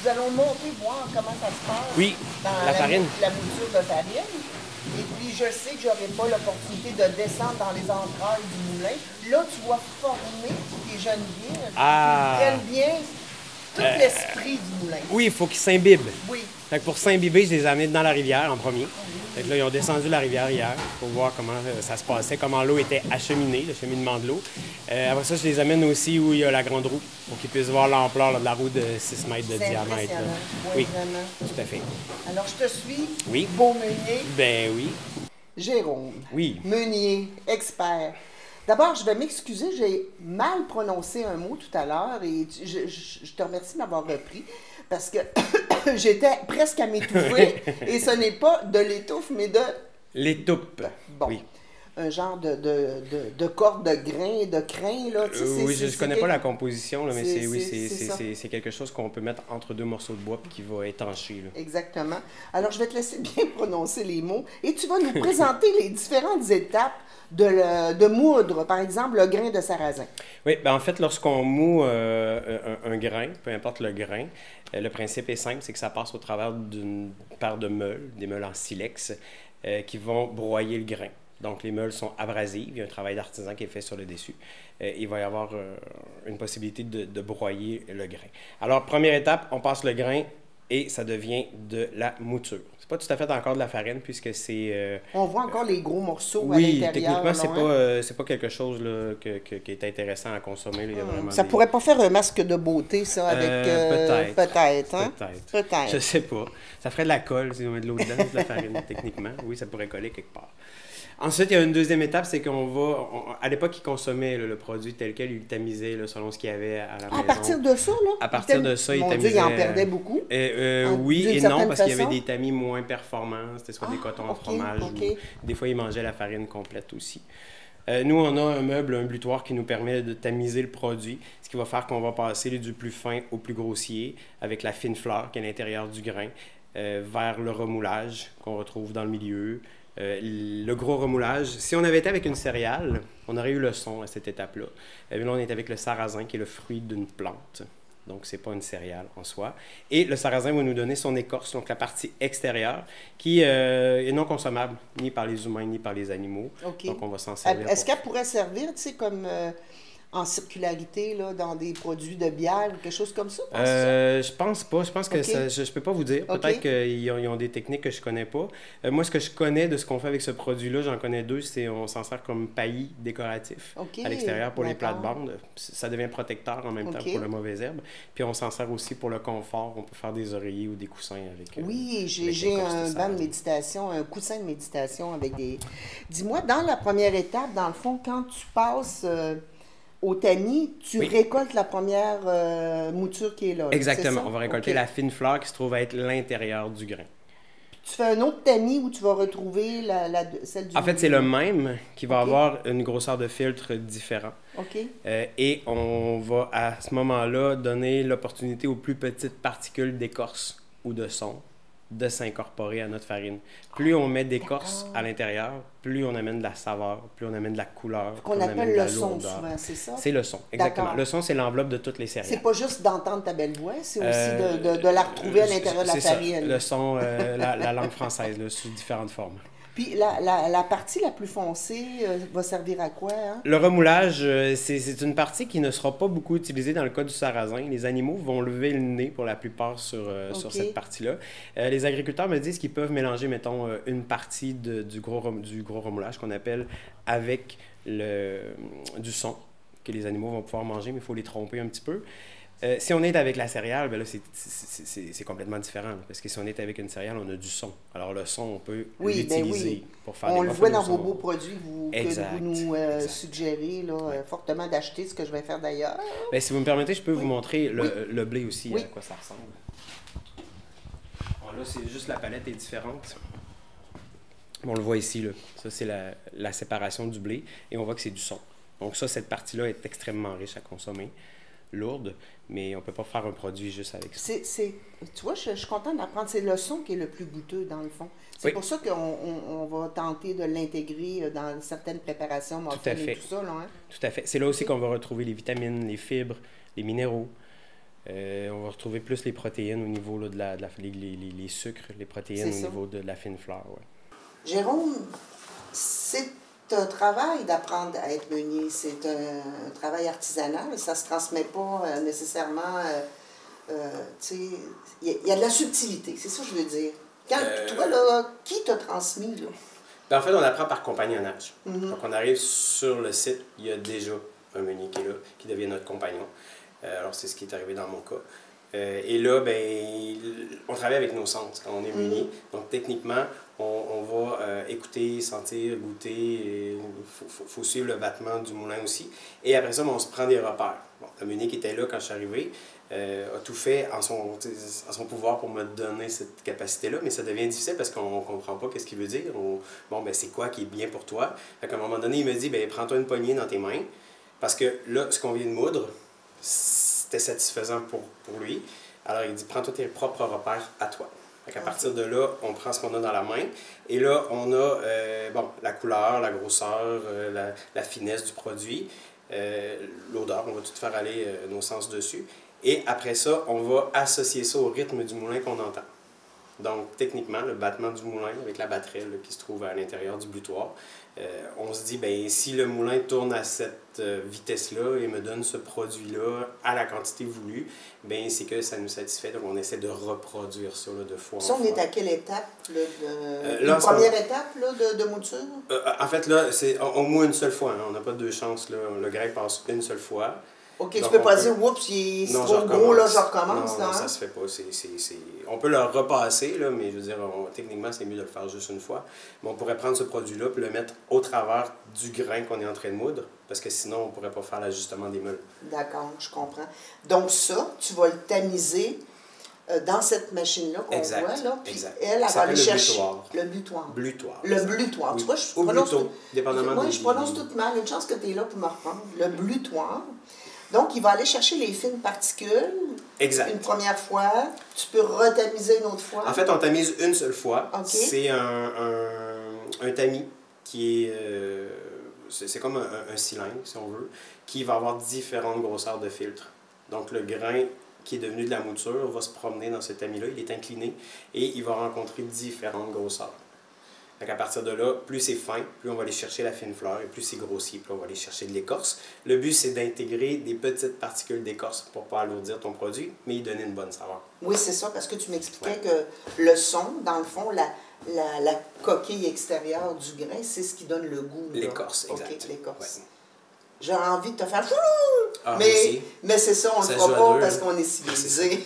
nous allons monter, voir comment ça se passe Oui, dans la la, farine. la mouture de farine. Et puis, je sais que je n'aurai pas l'opportunité de descendre dans les entrailles du moulin. Là, tu vas former tes jeunes vierges Ah. qui prennent bien tout Euh, l'esprit du moulin. Oui, il faut qu'ils s'imbibent. Oui. Fait que pour s'imbiber, je les ai amenés dans la rivière en premier. Fait que là, ils ont descendu la rivière hier pour voir comment euh, ça se passait, comment l'eau était acheminée, le cheminement de l'eau. Euh, après ça, je les amène aussi où il y a la grande roue pour qu'ils puissent voir l'ampleur là, de la roue de six mètres de C'est diamètre. là. impressionnant. Oui, Oui, vraiment. tout à fait. Alors, je te suis. Oui. Beau meunier. Ben oui. Jérôme. Oui. Meunier, expert. D'abord, je vais m'excuser, j'ai mal prononcé un mot tout à l'heure et tu- je, je- je te remercie de m'avoir repris parce que j'étais presque à m'étouffer et ce n'est pas de l'étouffe, mais de, L'étoupe. bon, Oui. un genre de, de, de, de corde de grain, de crin, là. Tu sais, Euh, c'est- oui, je c'est- ne c'est connais quelque- pas la composition, là, mais c'est- c'est oui, c'est- c'est- c'est c'est ça. c'est- c'est quelque chose qu'on peut mettre entre deux morceaux de bois puis qui va étancher. Là. Exactement. Alors, je vais te laisser bien prononcer les mots et tu vas nous présenter les différentes étapes de, le- de moudre, par exemple, le grain de sarrasin. Oui, ben en fait, lorsqu'on moud euh, un, un grain, peu importe le grain, euh, le principe est simple, c'est que ça passe au travers d'une paire de meules, des meules en silex, euh, qui vont broyer le grain. Donc, les meules sont abrasives, il y a un travail d'artisan qui est fait sur le dessus. Euh, il va y avoir euh, une possibilité de, de broyer le grain. Alors, première étape, on passe le grain et ça devient de la mouture. C'est pas tout à fait encore de la farine puisque c'est... euh, On voit encore les gros morceaux à oui, l'intérieur. techniquement, c'est là, pas, hein? euh, c'est pas quelque chose là, que, que- qui est intéressant à consommer. Là. Il y a vraiment Ça des- pourrait pas faire un masque de beauté, ça, avec... Euh, euh, peut-être. Peut-être, hein? Peut-être. Peut-être. Je sais pas. Ça ferait de la colle si on met de l'eau dedans, de la farine, techniquement. Oui, ça pourrait coller quelque part. Ensuite, il y a une deuxième étape, c'est qu'on va... on- à l'époque, ils consommaient là, le produit tel quel, ils le tamisaient là, selon ce qu'il y avait à la maison. À partir de ça, là? À partir il de ça, ils Mon Dieu, tamisaient... il en perdait beaucoup. Euh, euh, En- oui d'une et non, certaine parce qu'il y avait façon? des tamis moins performants. C'était soit des Ah, cotons en ok, fromage. ok. Ou des fois, ils mangeaient la farine complète aussi. Euh, nous, on a un meuble, un butoir qui nous permet de tamiser le produit, ce qui va faire qu'on va passer du plus fin au plus grossier avec la fine fleur qui est à l'intérieur du grain, euh, vers le remoulage qu'on retrouve dans le milieu. Euh, le gros remoulage, si on avait été avec une céréale, on aurait eu le son à cette étape-là. Euh, mais là, on est avec le sarrasin qui est le fruit d'une plante. Donc, c'est pas une céréale en soi. Et le sarrasin va nous donner son écorce, donc la partie extérieure, qui euh, est non consommable, ni par les humains, ni par les animaux. OK. Donc, on va s'en servir. Est-ce pour- qu'elle pourrait servir, tu sais, comme euh, en circularité, là, dans des produits de bière ou quelque chose comme ça? penses-tu? Euh, je pense pas. Je pense que Ok. ça, je, je peux pas vous dire. Ok. Peut-être qu'ils ont, ils ont des techniques que je connais pas. Euh, moi, ce que je connais de ce qu'on fait avec ce produit-là, j'en connais deux, c'est on s'en sert comme paillis décoratif Ok, à l'extérieur pour les d'accord. plates-bandes. Ça devient protecteur en même temps Ok. pour la mauvaise herbe. Puis on s'en sert aussi pour le confort. On peut faire des oreillers ou des coussins avec. euh, Oui, j'ai avec j'ai l'écorce de un banc de sarrasin. méditation, un coussin de méditation avec des... Dis-moi, dans la première étape, dans le fond, quand tu passes euh, au tamis, tu Oui. récoltes la première euh, mouture qui est là. là, Exactement. c'est ça? On va récolter Ok. la fine fleur qui se trouve à être l'intérieur du grain. Tu fais un autre tamis où tu vas retrouver la, la- celle du... En fait, c'est le même qui va Ok. avoir une grosseur de filtre différente. OK. Euh, et on va à ce moment-là donner l'opportunité aux plus petites particules d'écorce ou de son de s'incorporer à notre farine. Plus on met d'écorce à l'intérieur, plus on amène de la saveur, plus on amène de la couleur, plus Qu'on on amène appelle de la le son lourdeur. souvent, c'est ça? C'est le son, exactement. D'accord. Le son, c'est l'enveloppe de toutes les C'est céréales. pas juste d'entendre ta belle voix, c'est aussi Euh, de, de- de la retrouver à euh, l'intérieur de la c'est ça, farine. le son, euh, la, la langue française, là, sous différentes formes. Puis la, la, la partie la plus foncée euh, va servir à quoi? Hein? Le remoulage, euh, c'est c'est une partie qui ne sera pas beaucoup utilisée dans le cas du sarrasin. Les animaux vont lever le nez pour la plupart sur, euh, sur Ok. cette partie-là. Euh, les agriculteurs me disent qu'ils peuvent mélanger, mettons, euh, une partie de- du, gros, rem- du gros remoulage qu'on appelle avec le, du son que les animaux vont pouvoir manger, mais il faut les tromper un petit peu. Euh, si on est avec la céréale, ben là, c'est- c'est c'est- c'est complètement différent. Là, parce que si on est avec une céréale, on a du son. Alors, le son, on peut Oui, ben l'utiliser oui. pour faire On des le muffins voit au dans vos son. beaux produits que vous, que Exact, vous nous euh, exact. suggérez là, euh, fortement d'acheter, ce que je vais faire d'ailleurs. Ben, si vous me permettez, je peux Oui. vous montrer le, Oui. le blé aussi, Oui. à quoi ça ressemble. Bon, là, c'est juste la palette est différente. On le voit ici, là. Ça, c'est la, la séparation du blé. Et on voit que c'est du son. Donc ça, cette partie-là est extrêmement riche à consommer, lourde, mais on ne peut pas faire un produit juste avec ça. C'est, c'est- tu vois, je, je suis contente d'apprendre. C'est le son qui est le plus goûteux, dans le fond. C'est Oui. pour ça qu'on on, on va tenter de l'intégrer euh, dans certaines préparations, muffins à et fait. tout ça. Là, hein? Tout à fait. C'est là aussi qu'on va retrouver les vitamines, les fibres, les minéraux. Euh, on va retrouver plus les protéines au niveau là, de, la, de la, les, les, les sucres, les protéines au niveau de la fine fleur. Ouais. Jérôme, c'est un travail d'apprendre à être meunier. C'est un, un travail artisanal. Ça ne se transmet pas euh, nécessairement. Euh, euh, tu sais, il y, y a de la subtilité, c'est ça que je veux dire. Quand, euh... Toi, là, qui t'a transmis, là? Ben, en fait, on apprend par compagnonnage. Mm-hmm. Donc, on arrive sur le site, il y a déjà un meunier qui est là, qui devient notre compagnon. Euh, alors, c'est ce qui est arrivé dans mon cas. Euh, et là, ben, on travaille avec nos sens quand on est meunier. Mm-hmm. Donc, techniquement, on, on va euh, écouter, sentir, goûter. Il faut, faut, faut suivre le battement du moulin aussi. Et après ça, ben, on se prend des repères. Bon, le meunier qui était là quand je suis arrivé euh, a tout fait en son, en son pouvoir pour me donner cette capacité-là, mais ça devient difficile parce qu'on ne comprend pas ce qu'il veut dire. On, bon, ben, c'est quoi qui est bien pour toi? Fait qu'à un moment donné, il me dit, ben, prends-toi une poignée dans tes mains, parce que là, ce qu'on vient de moudre, c'était satisfaisant pour, pour lui. Alors, il dit, prends-toi tes propres repères à toi. Fait qu'à partir de là, on prend ce qu'on a dans la main. Et là, on a euh, bon, la couleur, la grosseur, euh, la, la finesse du produit, euh, l'odeur. On va tout faire aller euh, nos sens dessus. Et après ça, on va associer ça au rythme du moulin qu'on entend. Donc, techniquement, le battement du moulin avec la batterelle là, qui se trouve à l'intérieur du butoir, euh, on se dit, bien, si le moulin tourne à cette euh, vitesse-là et me donne ce produit-là à la quantité voulue, bien, c'est que ça nous satisfait. Donc, on essaie de reproduire ça là, de fois ça, en on fois. est à quelle étape? Là, de... euh, là, Une première on... étape là, de, de mouture? Euh, en fait, là, c'est, on, on moue une seule fois. Hein. On n'a pas deux chances. Là. Le grain passe une seule fois. OK, donc tu peux pas peut... dire, oups, c'est trop gros, là, je recommence. Non, non, hein? ça se fait pas. C'est, c'est, c'est... On peut le repasser, là, mais je veux dire, on, techniquement, c'est mieux de le faire juste une fois. Mais on pourrait prendre ce produit-là et le mettre au travers du grain qu'on est en train de moudre, parce que sinon, on ne pourrait pas faire l'ajustement des meules. D'accord, je comprends. Donc ça, tu vas le tamiser euh, dans cette machine-là qu'on exact, voit, là, puis exact. elle, elle va aller le chercher butoir. le butoir. Blutoir. Le blutoir. Oui. Tu vois, je Ou prononce bluto, tout... dépendamment Moi, des... je prononce tout mal. Une chance que tu es là pour me reprendre. Le blutoir. Donc, il va aller chercher les fines particules. Exact. Une première fois. Tu peux retamiser une autre fois. En fait, on tamise une seule fois. Okay. C'est un, un, un tamis qui est... Euh, c'est, c'est comme un, un cylindre, si on veut, qui va avoir différentes grosseurs de filtres. Donc, le grain qui est devenu de la mouture va se promener dans ce tamis-là. Il est incliné et il va rencontrer différentes grosseurs. Donc à partir de là, plus c'est fin, plus on va aller chercher la fine fleur, et plus c'est grossi, plus on va aller chercher de l'écorce. Le but, c'est d'intégrer des petites particules d'écorce pour ne pas alourdir ton produit, mais y donner une bonne saveur. Oui, c'est ça, parce que tu m'expliquais ouais. que le son, dans le fond, la, la, la coquille extérieure du grain, c'est ce qui donne le goût. L'écorce, exact. OK, l'écorce. Ouais. J'ai envie de te faire... Ah, mais, mais c'est ça, on ne le fera pas parce qu'on est civilisé.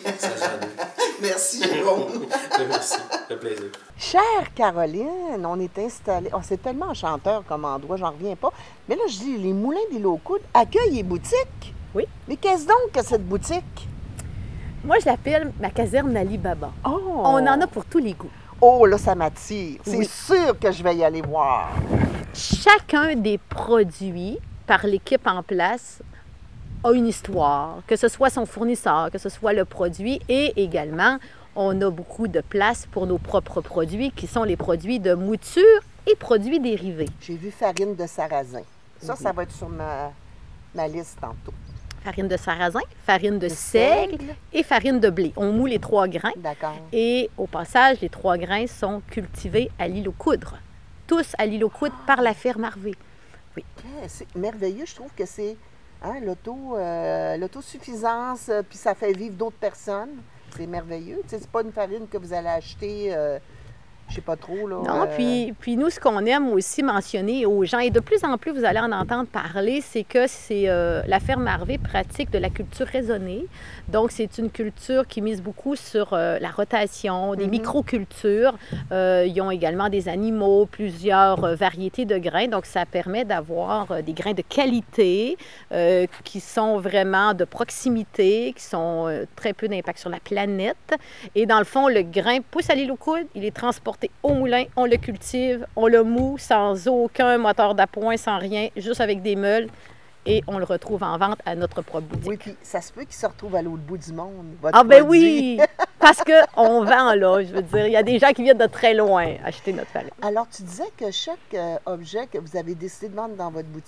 Merci, Jérôme. Merci, le plaisir. Chère Caroline, on est installé. Oh, c'est tellement enchanteur comme endroit, j'en reviens pas. Mais là, je dis, les Moulins des Low-Coudes accueillent les boutiques. Oui. Mais qu'est-ce donc que cette boutique? Moi, je l'appelle ma caserne Ali Baba. Oh. On en a pour tous les goûts. Oh, là, ça m'attire. C'est oui. sûr que je vais y aller voir. Chacun des produits par l'équipe en place a une histoire, que ce soit son fournisseur, que ce soit le produit, et également, on a beaucoup de place pour nos propres produits, qui sont les produits de mouture et produits dérivés. J'ai vu farine de sarrasin. Ça, oui. ça va être sur ma, ma liste tantôt. Farine de sarrasin, farine de, de seigle, seigle et farine de blé. On moule les trois grains. D'accord. Et au passage, les trois grains sont cultivés à l'île aux Coudres. Tous à l'île aux Coudres par la ferme Harvey. Oui. C'est merveilleux. Je trouve que c'est hein, l'auto, euh, l'autosuffisance, euh, puis ça fait vivre d'autres personnes. C'est merveilleux. Tu sais, c'est pas une farine que vous allez acheter, euh, je sais pas trop. Là, non, euh... puis, puis nous, ce qu'on aime aussi mentionner aux gens, et de plus en plus vous allez en entendre parler, c'est que c'est euh, la ferme Harvey pratique de la culture raisonnée. Donc, c'est une culture qui mise beaucoup sur euh, la rotation, des mm-hmm. microcultures. Euh, ils ont également des animaux, plusieurs euh, variétés de grains. Donc, ça permet d'avoir euh, des grains de qualité euh, qui sont vraiment de proximité, qui sont euh, très peu d'impact sur la planète. Et dans le fond, le grain pousse à l'île aux Coudres, il est transporté au moulin, on le cultive, on le moue sans aucun moteur d'appoint, sans rien, juste avec des meules. Et on le retrouve en vente à notre propre boutique. Oui, puis ça se peut qu'il se retrouve à l'autre bout du monde, votre Ah ben produit. oui, parce qu'on vend là, je veux dire. Il y a des gens qui viennent de très loin acheter notre farine. Alors, tu disais que chaque euh, objet que vous avez décidé de vendre dans votre boutique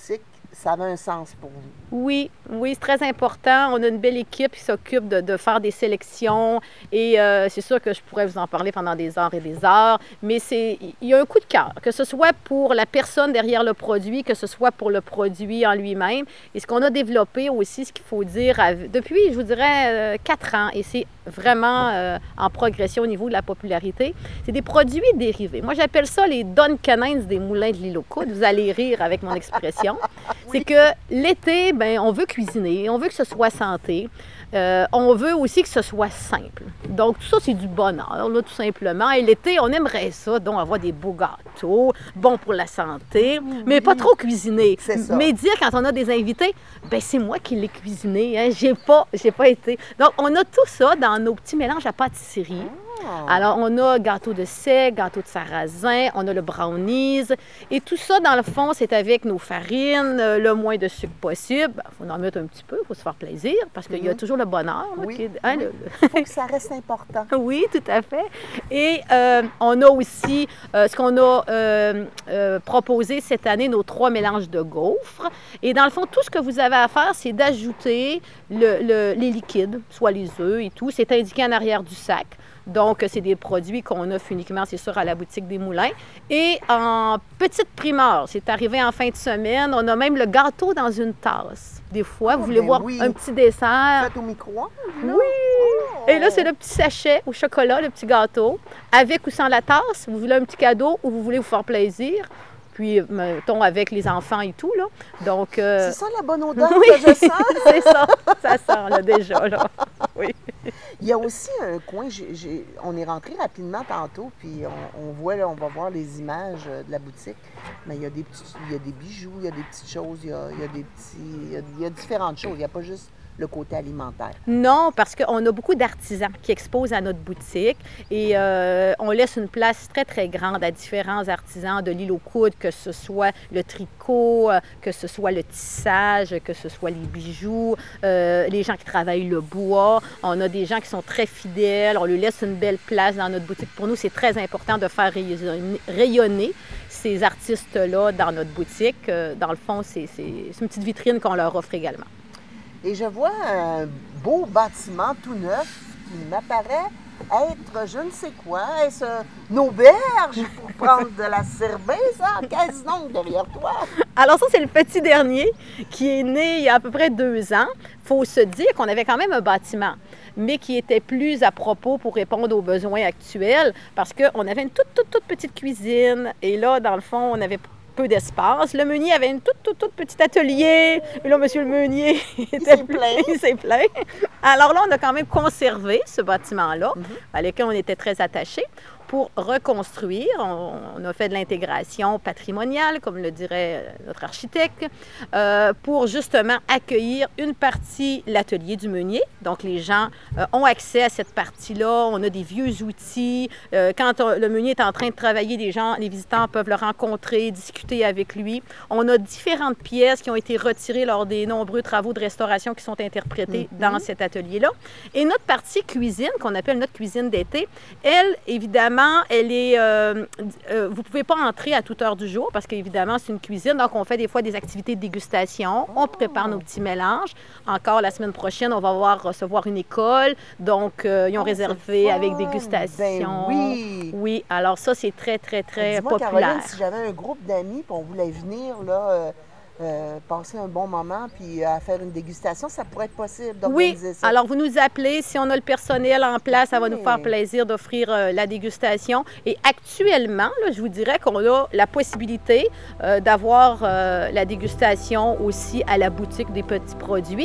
ça avait un sens pour vous. Oui, oui, c'est très important. On a une belle équipe qui s'occupe de, de faire des sélections et euh, c'est sûr que je pourrais vous en parler pendant des heures et des heures, mais c'est, il y a un coup de cœur, que ce soit pour la personne derrière le produit, que ce soit pour le produit en lui-même. Et ce qu'on a développé aussi, ce qu'il faut dire, depuis, je vous dirais, euh, quatre ans, et c'est vraiment euh, en progression au niveau de la popularité, c'est des produits dérivés. Moi, j'appelle ça les Duncanines des moulins de l'île aux Coudres. Vous allez rire avec mon expression. Oui. C'est que l'été, ben, on veut cuisiner, on veut que ce soit santé. Euh, on veut aussi que ce soit simple. Donc, tout ça, c'est du bonheur, là, tout simplement. Et l'été, on aimerait ça, donc avoir des beaux gâteaux, bons pour la santé, oui, mais pas trop cuisinés. C'est ça. Mais dire quand on a des invités, ben c'est moi qui l'ai cuisiné, hein, j'ai pas, j'ai pas été. Donc, on a tout ça dans nos petits mélanges à pâtisserie. Ah. Alors, on a gâteau de seigle, gâteau de sarrasin, on a le brownies. Et tout ça, dans le fond, c'est avec nos farines, le moins de sucre possible. Il faut en mettre un petit peu, il faut se faire plaisir, parce qu'il mm-hmm. y a toujours le bonheur. Là, oui, qui est, hein, oui. le... Il faut que ça reste important. Oui, tout à fait. Et euh, on a aussi euh, ce qu'on a euh, euh, proposé cette année, nos trois mélanges de gaufres. Et dans le fond, tout ce que vous avez à faire, c'est d'ajouter le, le, les liquides, soit les œufs et tout. C'est indiqué en arrière du sac. Donc, c'est des produits qu'on offre uniquement, c'est sûr, à la boutique des Moulins. Et en petite primeur, c'est arrivé en fin de semaine, on a même le gâteau dans une tasse. Des fois, oh, vous voulez ben voir oui. un petit dessert. Fait au micro-ondes, oui! Oh. Et là, c'est le petit sachet au chocolat, le petit gâteau. Avec ou sans la tasse, vous voulez un petit cadeau ou vous voulez vous faire plaisir. Puis, mettons, avec les enfants et tout, là. Donc... Euh... C'est ça, la bonne odeur oui. que je sens? C'est ça. Ça sent, là, déjà, là. Oui. Il y a aussi un coin, j'ai, j'ai, on est rentré rapidement tantôt, puis on, on voit, là, on va voir les images de la boutique. Mais il y a des petits, il y a des bijoux, il y a des petites choses, il y a, il y a des petits... Il y a, il y a différentes choses. Il n'y a pas juste le côté alimentaire. Non, parce qu'on a beaucoup d'artisans qui exposent à notre boutique et euh, on laisse une place très, très grande à différents artisans de l'île aux Coudres, que ce soit le tricot, que ce soit le tissage, que ce soit les bijoux, euh, les gens qui travaillent le bois. On a des gens qui sont très fidèles, on leur laisse une belle place dans notre boutique. Pour nous, c'est très important de faire rayonner, rayonner ces artistes-là dans notre boutique. Dans le fond, c'est, c'est, c'est une petite vitrine qu'on leur offre également. Et je vois un beau bâtiment tout neuf qui m'apparaît être je ne sais quoi. Est-ce une auberge pour prendre de la cerveza? Qu'est-ce donc derrière toi? Alors ça, c'est le petit dernier qui est né il y a à peu près deux ans. Il faut se dire qu'on avait quand même un bâtiment, mais qui était plus à propos pour répondre aux besoins actuels parce qu'on avait une toute, toute, toute petite cuisine. Et là, dans le fond, on avait peu d'espace. Le meunier avait une toute, toute, toute petit atelier. Et là, monsieur le meunier était plein. Il s'est plaint. Alors là, on a quand même conservé ce bâtiment-là, mm-hmm. à lequel on était très attachés, pour reconstruire. On, on a fait de l'intégration patrimoniale, comme le dirait notre architecte, euh, pour justement accueillir une partie, l'atelier du meunier. Donc, les gens euh, ont accès à cette partie-là. On a des vieux outils. Euh, quand on, le meunier est en train de travailler, les gens, les visiteurs peuvent le rencontrer, discuter avec lui. On a différentes pièces qui ont été retirées lors des nombreux travaux de restauration qui sont interprétés mm-hmm. dans cet atelier-là. Et notre partie cuisine, qu'on appelle notre cuisine d'été, elle, évidemment, elle est, euh, euh, vous ne pouvez pas entrer à toute heure du jour parce qu'évidemment, c'est une cuisine. Donc, on fait des fois des activités de dégustation. On prépare nos petits mélanges. Encore la semaine prochaine, on va voir recevoir une école. Donc, euh, ils ont oh, réservé avec dégustation. Ben oui. Oui, alors ça, c'est très, très, très Dis-moi, populaire. Caroline, si j'avais un groupe d'amis et on voulait venir, là... Euh... Euh, passer un bon moment puis à euh, faire une dégustation, ça pourrait être possible d'organiser oui. ça. Alors, vous nous appelez. Si on a le personnel en place, ça va oui. nous faire plaisir d'offrir euh, la dégustation. Et actuellement, là, je vous dirais qu'on a la possibilité euh, d'avoir euh, la dégustation aussi à la boutique des petits produits.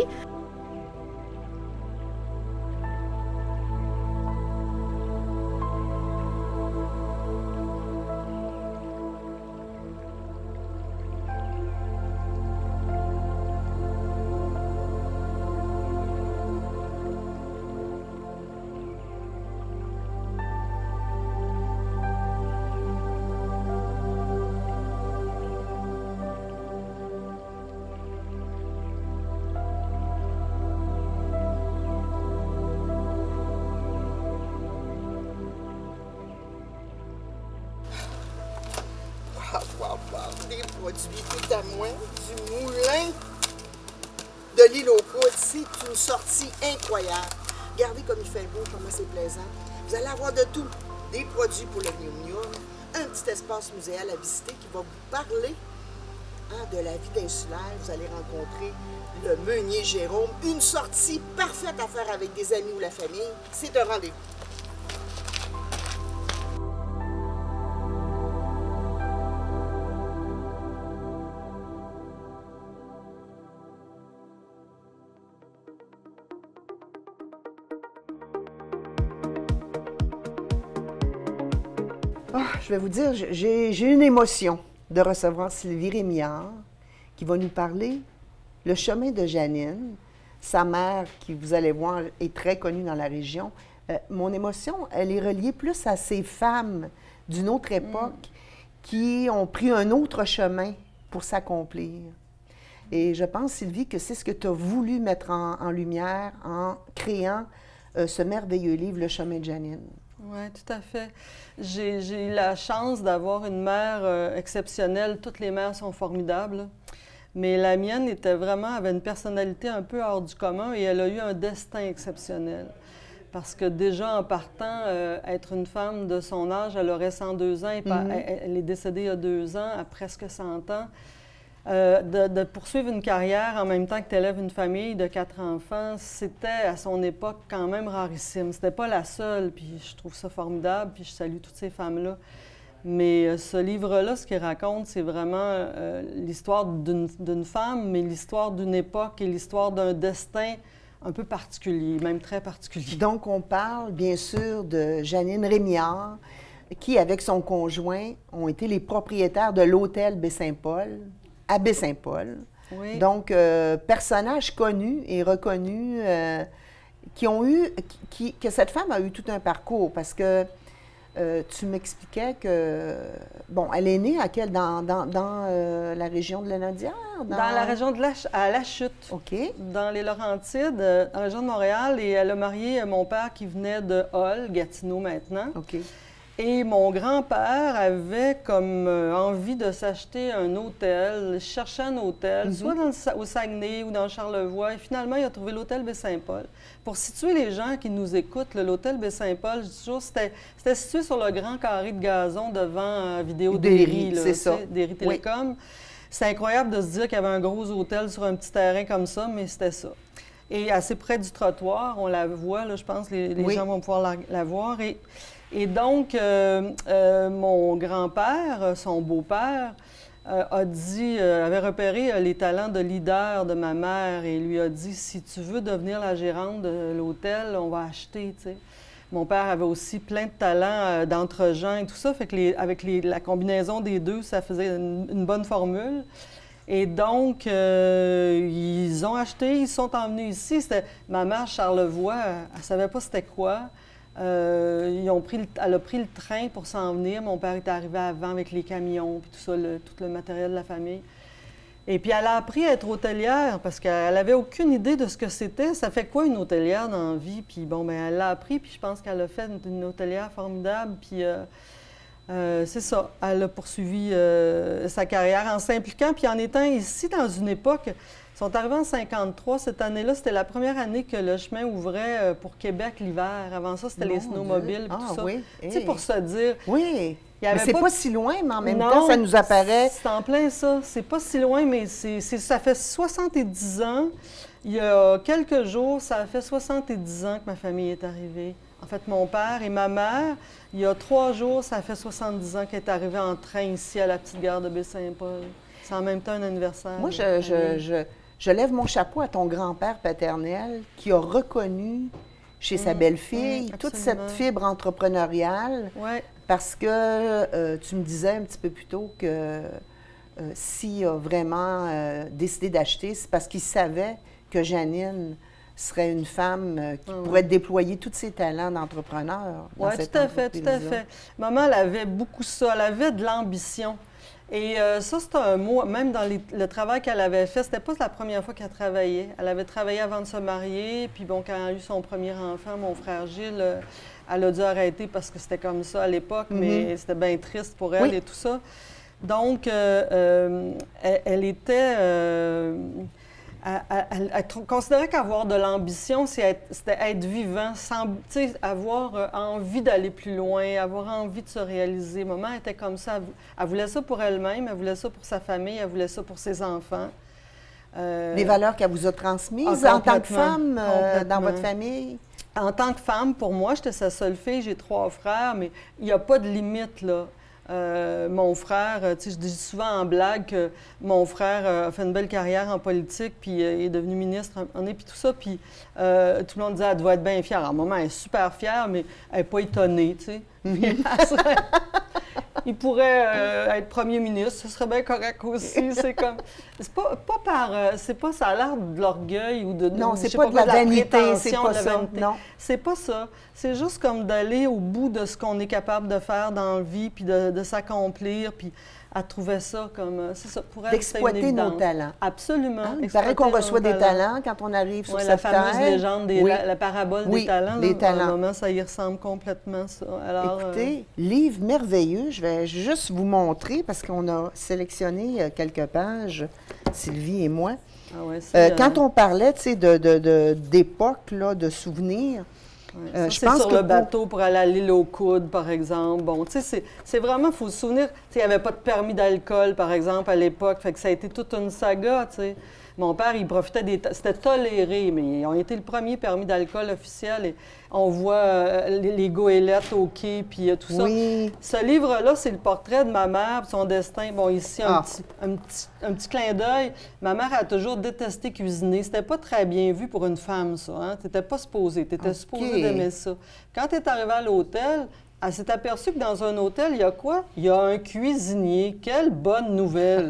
Bon, des produits tout à moi, du moulin de l'île aux Coudres. C'est une sortie incroyable. Regardez comme il fait beau, comment c'est plaisant. Vous allez avoir de tout. Des produits pour le mium-mium, un petit espace muséal à visiter qui va vous parler hein, de la vie d'insulaire. Vous allez rencontrer le meunier Jérôme. Une sortie parfaite à faire avec des amis ou la famille. C'est un rendez-vous. Oh, je vais vous dire, j'ai une émotion de recevoir Sylvie Rémillard qui va nous parler le chemin de Janine, sa mère qui, vous allez voir, est très connue dans la région. Euh, mon émotion, elle est reliée plus à ces femmes d'une autre époque mm. qui ont pris un autre chemin pour s'accomplir. Et je pense, Sylvie, que c'est ce que tu as voulu mettre en, en lumière en créant euh, ce merveilleux livre, Le chemin de Janine. Oui, tout à fait. J'ai eu la chance d'avoir une mère euh, exceptionnelle. Toutes les mères sont formidables. Mais la mienne était vraiment, avait une personnalité un peu hors du commun et elle a eu un destin exceptionnel. Parce que déjà, en partant, euh, être une femme de son âge, elle aurait cent deux ans, et mm-hmm. elle, elle est décédée il y a deux ans, à presque cent ans. Euh, de, de poursuivre une carrière en même temps que tu élèves une famille de quatre enfants, c'était à son époque quand même rarissime. C'était pas la seule, puis je trouve ça formidable, puis je salue toutes ces femmes-là. Mais euh, ce livre-là, ce qu'il raconte, c'est vraiment euh, l'histoire d'une femme, mais l'histoire d'une époque et l'histoire d'un destin un peu particulier, même très particulier. Donc, on parle bien sûr de Janine Rémillard, qui, avec son conjoint, ont été les propriétaires de l'hôtel Baie-Saint-Paul, à Baie-Saint-Paul. Oui. Donc, euh, personnages connus et reconnus euh, qui ont eu, qui, que cette femme a eu tout un parcours parce que euh, tu m'expliquais que, bon, elle est née à quelle, dans, dans, dans euh, la région de Lanaudière? Dans... dans la région de la, à La Chute, OK. Dans les Laurentides, dans la région de Montréal, et elle a marié mon père qui venait de Hull, Gatineau maintenant. OK. Et mon grand-père avait comme euh, envie de s'acheter un hôtel, cherchait un hôtel, mm-hmm. soit dans le, au Saguenay ou dans Charlevoix. Et finalement, il a trouvé l'hôtel Baie-Saint-Paul. Pour situer les gens qui nous écoutent, l'hôtel Baie-Saint-Paul, je dis toujours, c'était situé sur le grand carré de gazon devant euh, Vidéo Derry, c'est ça. Derry Télécom. Oui. C'est incroyable de se dire qu'il y avait un gros hôtel sur un petit terrain comme ça, mais c'était ça. Et assez près du trottoir, on la voit, là, je pense que les, les oui. gens vont pouvoir la, la voir. Et, Et donc, euh, euh, mon grand-père, son beau-père, euh, a dit, euh, avait repéré euh, les talents de leader de ma mère et lui a dit, si tu veux devenir la gérante de l'hôtel, on va acheter, tu sais. Mon père avait aussi plein de talents euh, d'entre-gens et tout ça, fait que les, avec les, la combinaison des deux, ça faisait une, une bonne formule. Et donc, euh, ils ont acheté, ils sont emmenés ici. Ma mère, Charlevoix, elle ne savait pas c'était quoi. Euh, ils ont pris le, elle a pris le train pour s'en venir. Mon père est arrivé avant avec les camions, puis tout ça, le, tout le matériel de la famille. Et puis elle a appris à être hôtelière parce qu'elle n'avait aucune idée de ce que c'était. Ça fait quoi une hôtelière dans la vie? Puis bon, bien, elle l'a appris, puis je pense qu'elle a fait une, une hôtelière formidable. Puis euh, euh, c'est ça, elle a poursuivi euh, sa carrière en s'impliquant, puis en étant ici dans une époque... Ils sont arrivés en cinquante-trois. Cette année-là, c'était la première année que le chemin ouvrait pour Québec l'hiver. Avant ça, c'était les snowmobiles et ah, tout ça. Oui. Tu sais, pour se dire... Oui, mais c'est pas... pas si loin, mais en même non, temps, ça nous apparaît... c'est en plein ça. C'est pas si loin, mais c'est, ça fait soixante-dix ans. Il y a quelques jours, ça a fait soixante-dix ans que ma famille est arrivée. En fait, mon père et ma mère, il y a trois jours, ça fait soixante-dix ans qu'elle est arrivée en train ici à la petite gare de Baie-Saint-Paul. C'est en même temps un anniversaire. Moi, je... je, je... Je lève mon chapeau à ton grand-père paternel qui a reconnu chez mmh, sa belle-fille mmh, toute cette fibre entrepreneuriale ouais. parce que euh, tu me disais un petit peu plus tôt que euh, s'il a vraiment euh, décidé d'acheter, c'est parce qu'il savait que Janine serait une femme euh, qui mmh. pourrait déployer tous ses talents d'entrepreneur. Oui, tout à fait, tout à fait. Maman, elle avait beaucoup ça, elle avait de l'ambition. Et euh, ça, c'est un mot, même dans les, le travail qu'elle avait fait, c'était pas la première fois qu'elle travaillait. Elle avait travaillé avant de se marier, puis bon, quand elle a eu son premier enfant, mon frère Gilles, euh, elle a dû arrêter parce que c'était comme ça à l'époque, mm-hmm. mais c'était bien triste pour elle oui. et tout ça. Donc, euh, euh, elle, elle était... Euh, elle, elle, elle considérait qu'avoir de l'ambition, c'était être, être vivant, sans, avoir euh, envie d'aller plus loin, avoir envie de se réaliser. Maman était comme ça. Elle, elle voulait ça pour elle-même, elle voulait ça pour sa famille, elle voulait ça pour ses enfants. Euh, Les valeurs qu'elle vous a transmises ah, en tant que femme euh, dans votre famille? En tant que femme, pour moi, j'étais sa seule fille, j'ai trois frères, mais il n'y a pas de limite, là. Euh, mon frère, tu sais, je dis souvent en blague que mon frère euh, a fait une belle carrière en politique, puis euh, est devenu ministre en et puis tout ça, puis euh, tout le monde disait, elle doit être bien fière. Alors, maman, elle est super fière, mais elle n'est pas étonnée, tu sais. Serait... Il pourrait euh, être premier ministre, ce serait bien correct aussi. C'est comme, c'est pas, pas par, euh, c'est pas, ça a l'air de l'orgueil ou de, de non, c'est pas, pas de la, de la vanité, c'est pas de la ça. vanité. Non, c'est pas ça. C'est juste comme d'aller au bout de ce qu'on est capable de faire dans la vie, puis de, de s'accomplir, puis à trouver ça comme, c'est ça, pour elle, d'exploiter nos talents. Absolument. Hein? Il paraît qu'on reçoit des talents quand on arrive sur ouais, cette terre. La fameuse terre. légende, des, oui. la, la parabole oui, des talents. Les là, talents. À un moment, ça y ressemble complètement, ça. Alors, écoutez, euh... livre merveilleux. Je vais juste vous montrer, parce qu'on a sélectionné quelques pages, Sylvie et moi. Ah ouais, euh, quand on parlait, tu sais, de, de, de, d'époque, là, de souvenirs, ouais, euh, je pense sur que le bateau pour... pour aller à l'île aux Coudes, par exemple. Bon, tu sais, c'est vraiment, il faut se souvenir, tu sais, il n'y avait pas de permis d'alcool, par exemple, à l'époque, fait que ça a été toute une saga, tu sais. Mon père, il profitait des... C'était toléré, mais ils ont été le premier permis d'alcool officiel. Et on voit euh, les, les goélettes au quai, puis euh, tout ça. Oui. Ce livre-là, c'est le portrait de ma mère, puis son destin. Bon, ici, un, ah. petit, un, petit, un petit clin d'œil. Ma mère a toujours détesté cuisiner. C'était pas très bien vu pour une femme, ça. Hein? Tu n'étais pas supposée. Tu étais okay. supposée d'aimer ça. Quand tu es arrivée à l'hôtel, elle s'est aperçue que dans un hôtel, il y a quoi? Il y a un cuisinier. Quelle bonne nouvelle!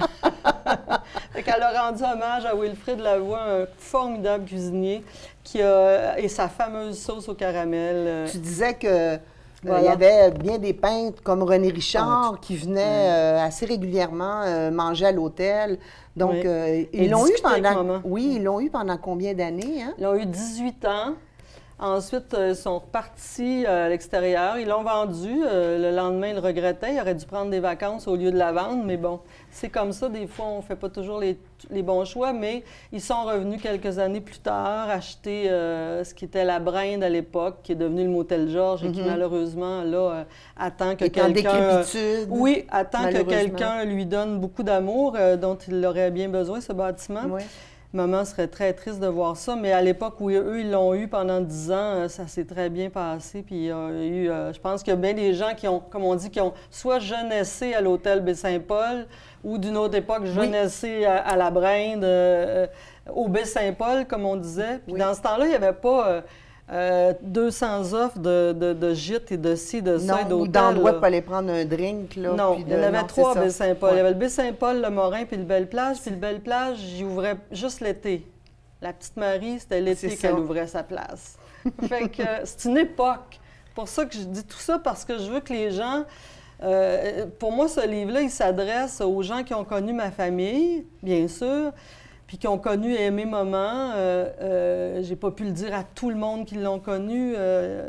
Elle a rendu hommage à Wilfrid Lavoie, un formidable cuisinier, qui a, et sa fameuse sauce au caramel. Tu disais que voilà. euh, il y avait bien des peintres comme René Richard oh, qui venaient euh, assez régulièrement euh, manger à l'hôtel. Donc, oui. euh, ils l'ont eu pendant... Oui, ils l'ont eu pendant combien d'années? Hein? Ils ont eu dix-huit ans. Ensuite, ils sont repartis à l'extérieur. Ils l'ont vendu. Le lendemain, ils le regrettaient. Ils auraient dû prendre des vacances au lieu de la vendre. Mais bon, c'est comme ça. Des fois, on ne fait pas toujours les, les bons choix. Mais ils sont revenus quelques années plus tard acheter euh, ce qui était la Brinde à l'époque, qui est devenu le Motel Georges et qui, mm-hmm. malheureusement, là, euh, attend que quelqu'un... Euh, oui, attend que quelqu'un lui donne beaucoup d'amour, euh, dont il aurait bien besoin, ce bâtiment. Oui. Maman serait très triste de voir ça, mais à l'époque où eux, ils l'ont eu pendant dix ans, ça s'est très bien passé. Puis euh, il y a eu, euh, je pense qu'il y a bien des gens qui ont, comme on dit, qui ont soit jeunessé à l'hôtel Baie-Saint-Paul ou d'une autre époque, jeunessé oui. à, à la Brinde, euh, au Baie-Saint-Paul, comme on disait. Puis oui. dans ce temps-là, il n'y avait pas... Euh, Euh, deux cents offres de, de, de gîtes et de ci, de ça, et d'hôtels. Non, d'endroits pour aller prendre un drink. Là, non, puis de... il y en avait non, trois à Baie-Saint-Paul. Ouais. Il y avait le Baie-Saint-Paul, le Morin, puis le Belle-Plage. Puis le Belle-Plage, j'y ouvrais juste l'été. La petite Marie, c'était l'été qu'elle ouvrait sa place. Fait que c'est une époque. C'est pour ça que je dis tout ça, parce que je veux que les gens... Euh, pour moi, ce livre-là, il s'adresse aux gens qui ont connu ma famille, bien sûr, puis qui ont connu et aimé maman. Euh, euh, j'ai pas pu le dire à tout le monde qui l'ont connu. Euh,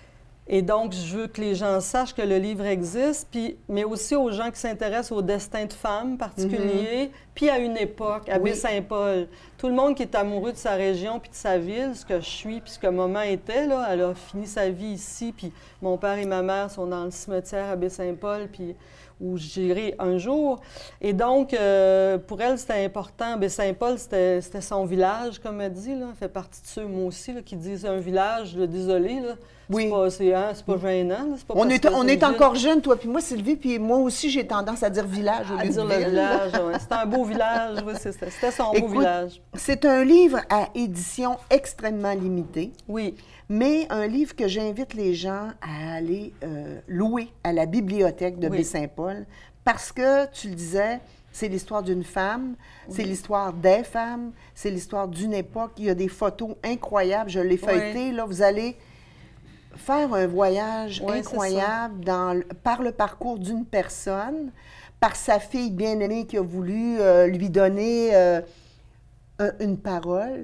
et donc, je veux que les gens sachent que le livre existe, puis, mais aussi aux gens qui s'intéressent au destin de femmes particulier, mm-hmm. puis à une époque, à oui. Baie-Saint-Paul. Tout le monde qui est amoureux de sa région puis de sa ville, ce que je suis, puis ce que maman était, là, elle a fini sa vie ici, puis mon père et ma mère sont dans le cimetière à Baie-Saint-Paul, puis... où j'irai un jour. Et donc, euh, pour elle, c'était important. Baie-Saint-Paul, c'était son village, comme elle dit. Là. Elle fait partie de ceux, moi aussi, là, qui disent un village, là, désolé. Là. Oui. C'est pas, hein, pas gênant. Là. Pas on est, on est encore jeunes, toi puis moi, Sylvie, puis moi aussi, j'ai tendance à dire village au lieu à dire de le ville. village, ouais. C'était un beau village. Oui, c'était son Écoute, beau village. C'est un livre à édition extrêmement limitée. Oui. Mais un livre que j'invite les gens à aller euh, louer à la bibliothèque de oui. Baie-Saint-Paul, parce que, tu le disais, c'est l'histoire d'une femme, oui. c'est l'histoire des femmes, c'est l'histoire d'une époque. Il y a des photos incroyables, je l'ai feuilleté. Oui. Là, vous allez faire un voyage oui, incroyable dans, par le parcours d'une personne, par sa fille bien-aimée qui a voulu euh, lui donner euh, un, une parole.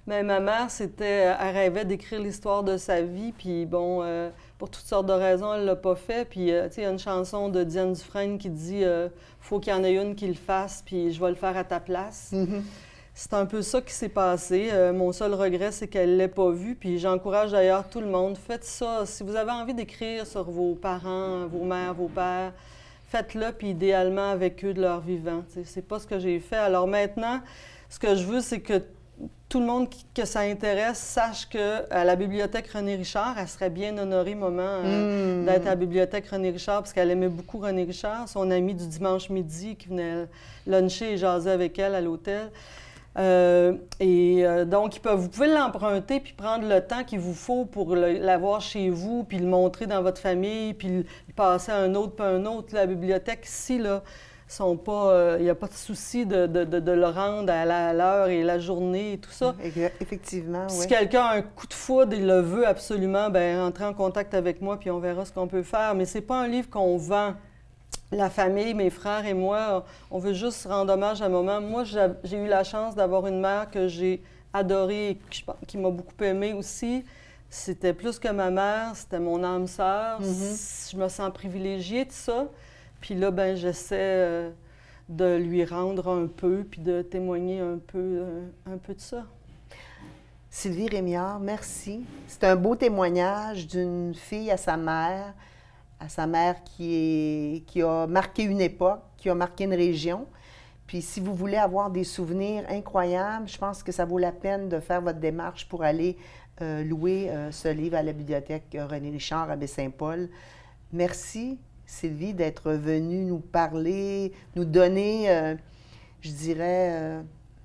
Bien, ma mère, c'était, elle rêvait d'écrire l'histoire de sa vie, puis bon, euh, pour toutes sortes de raisons, elle ne l'a pas fait. Puis, euh, tu sais, il y a une chanson de Diane Dufresne qui dit euh, « Faut qu'il y en ait une qui le fasse, puis je vais le faire à ta place. Mm-hmm. C'est un peu ça qui s'est passé. Euh, mon seul regret, c'est qu'elle ne l'ait pas vu. Puis j'encourage d'ailleurs tout le monde, faites ça. Si vous avez envie d'écrire sur vos parents, vos mères, vos pères, faites-le, puis idéalement avec eux de leur vivant. C'est pas ce que j'ai fait. Alors maintenant, ce que je veux, c'est que tout le monde qui, que ça intéresse sache qu'à la bibliothèque René Richard, elle serait bien honorée, maman, euh, mmh. d'être à la bibliothèque René Richard, parce qu'elle aimait beaucoup René Richard, son ami du dimanche midi qui venait luncher et jaser avec elle à l'hôtel. Euh, et euh, donc, ils peuvent, vous pouvez l'emprunter puis prendre le temps qu'il vous faut pour l'avoir chez vous, puis le montrer dans votre famille, puis le, le passer à un autre, puis un autre. La bibliothèque ici, là, sont pas, il n'y a pas de souci de, de, de, de le rendre à l'heure et la journée et tout ça. Effectivement, si oui. quelqu'un a un coup de foudre et le veut absolument, bien, entrez en contact avec moi puis on verra ce qu'on peut faire. Mais c'est pas un livre qu'on vend. La famille, mes frères et moi, on veut juste rendre hommage à maman. Moi, j'ai eu la chance d'avoir une mère que j'ai adorée et qui, qui m'a beaucoup aimée aussi. C'était plus que ma mère, c'était mon âme sœur. Mm-hmm. Je me sens privilégiée de ça. Puis là, ben j'essaie euh, de lui rendre un peu, puis de témoigner un peu, euh, un peu de ça. Sylvie Rémillard, merci. C'est un beau témoignage d'une fille à sa mère, à sa mère qui, est, qui a marqué une époque, qui a marqué une région. Puis si vous voulez avoir des souvenirs incroyables, je pense que ça vaut la peine de faire votre démarche pour aller euh, louer euh, ce livre à la bibliothèque René Richard à Baie-Saint-Paul. Merci, Sylvie, d'être venue nous parler, nous donner, euh, je dirais, euh,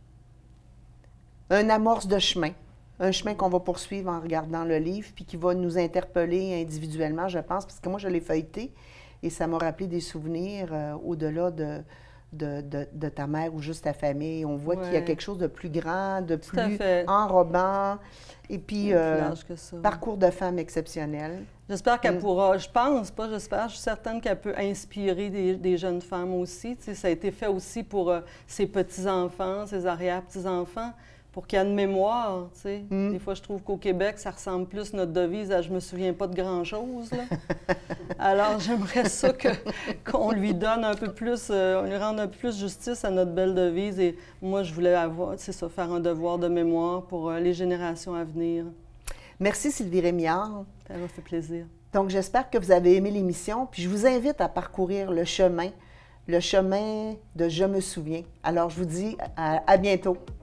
un amorce de chemin. Un chemin qu'on va poursuivre en regardant le livre, puis qui va nous interpeller individuellement, je pense, parce que moi, je l'ai feuilleté et ça m'a rappelé des souvenirs euh, au-delà de, de, de, de ta mère ou juste ta famille. On voit ouais. qu'il y a quelque chose de plus grand, de Tout plus enrobant, et puis euh, que ça. Parcours de femme exceptionnel. J'espère qu'elle mmh. pourra, je pense, pas j'espère, je suis certaine qu'elle peut inspirer des, des jeunes femmes aussi. Tu sais, ça a été fait aussi pour euh, ses petits-enfants, ses arrière-petits-enfants, pour qu'il y ait une mémoire, tu sais. Mm. Des fois, je trouve qu'au Québec, ça ressemble plus notre devise à « je me souviens pas de grand-chose ». Alors, j'aimerais ça que, qu'on lui donne un peu plus, euh, on lui rende un peu plus justice à notre belle devise. Et moi, je voulais avoir, c'est ça, faire un devoir de mémoire pour euh, les générations à venir. Merci, Sylvie Rémillard. Ça m'a fait plaisir. Donc, j'espère que vous avez aimé l'émission. Puis, je vous invite à parcourir le chemin, le chemin de « Je me souviens ». Alors, je vous dis à, à bientôt.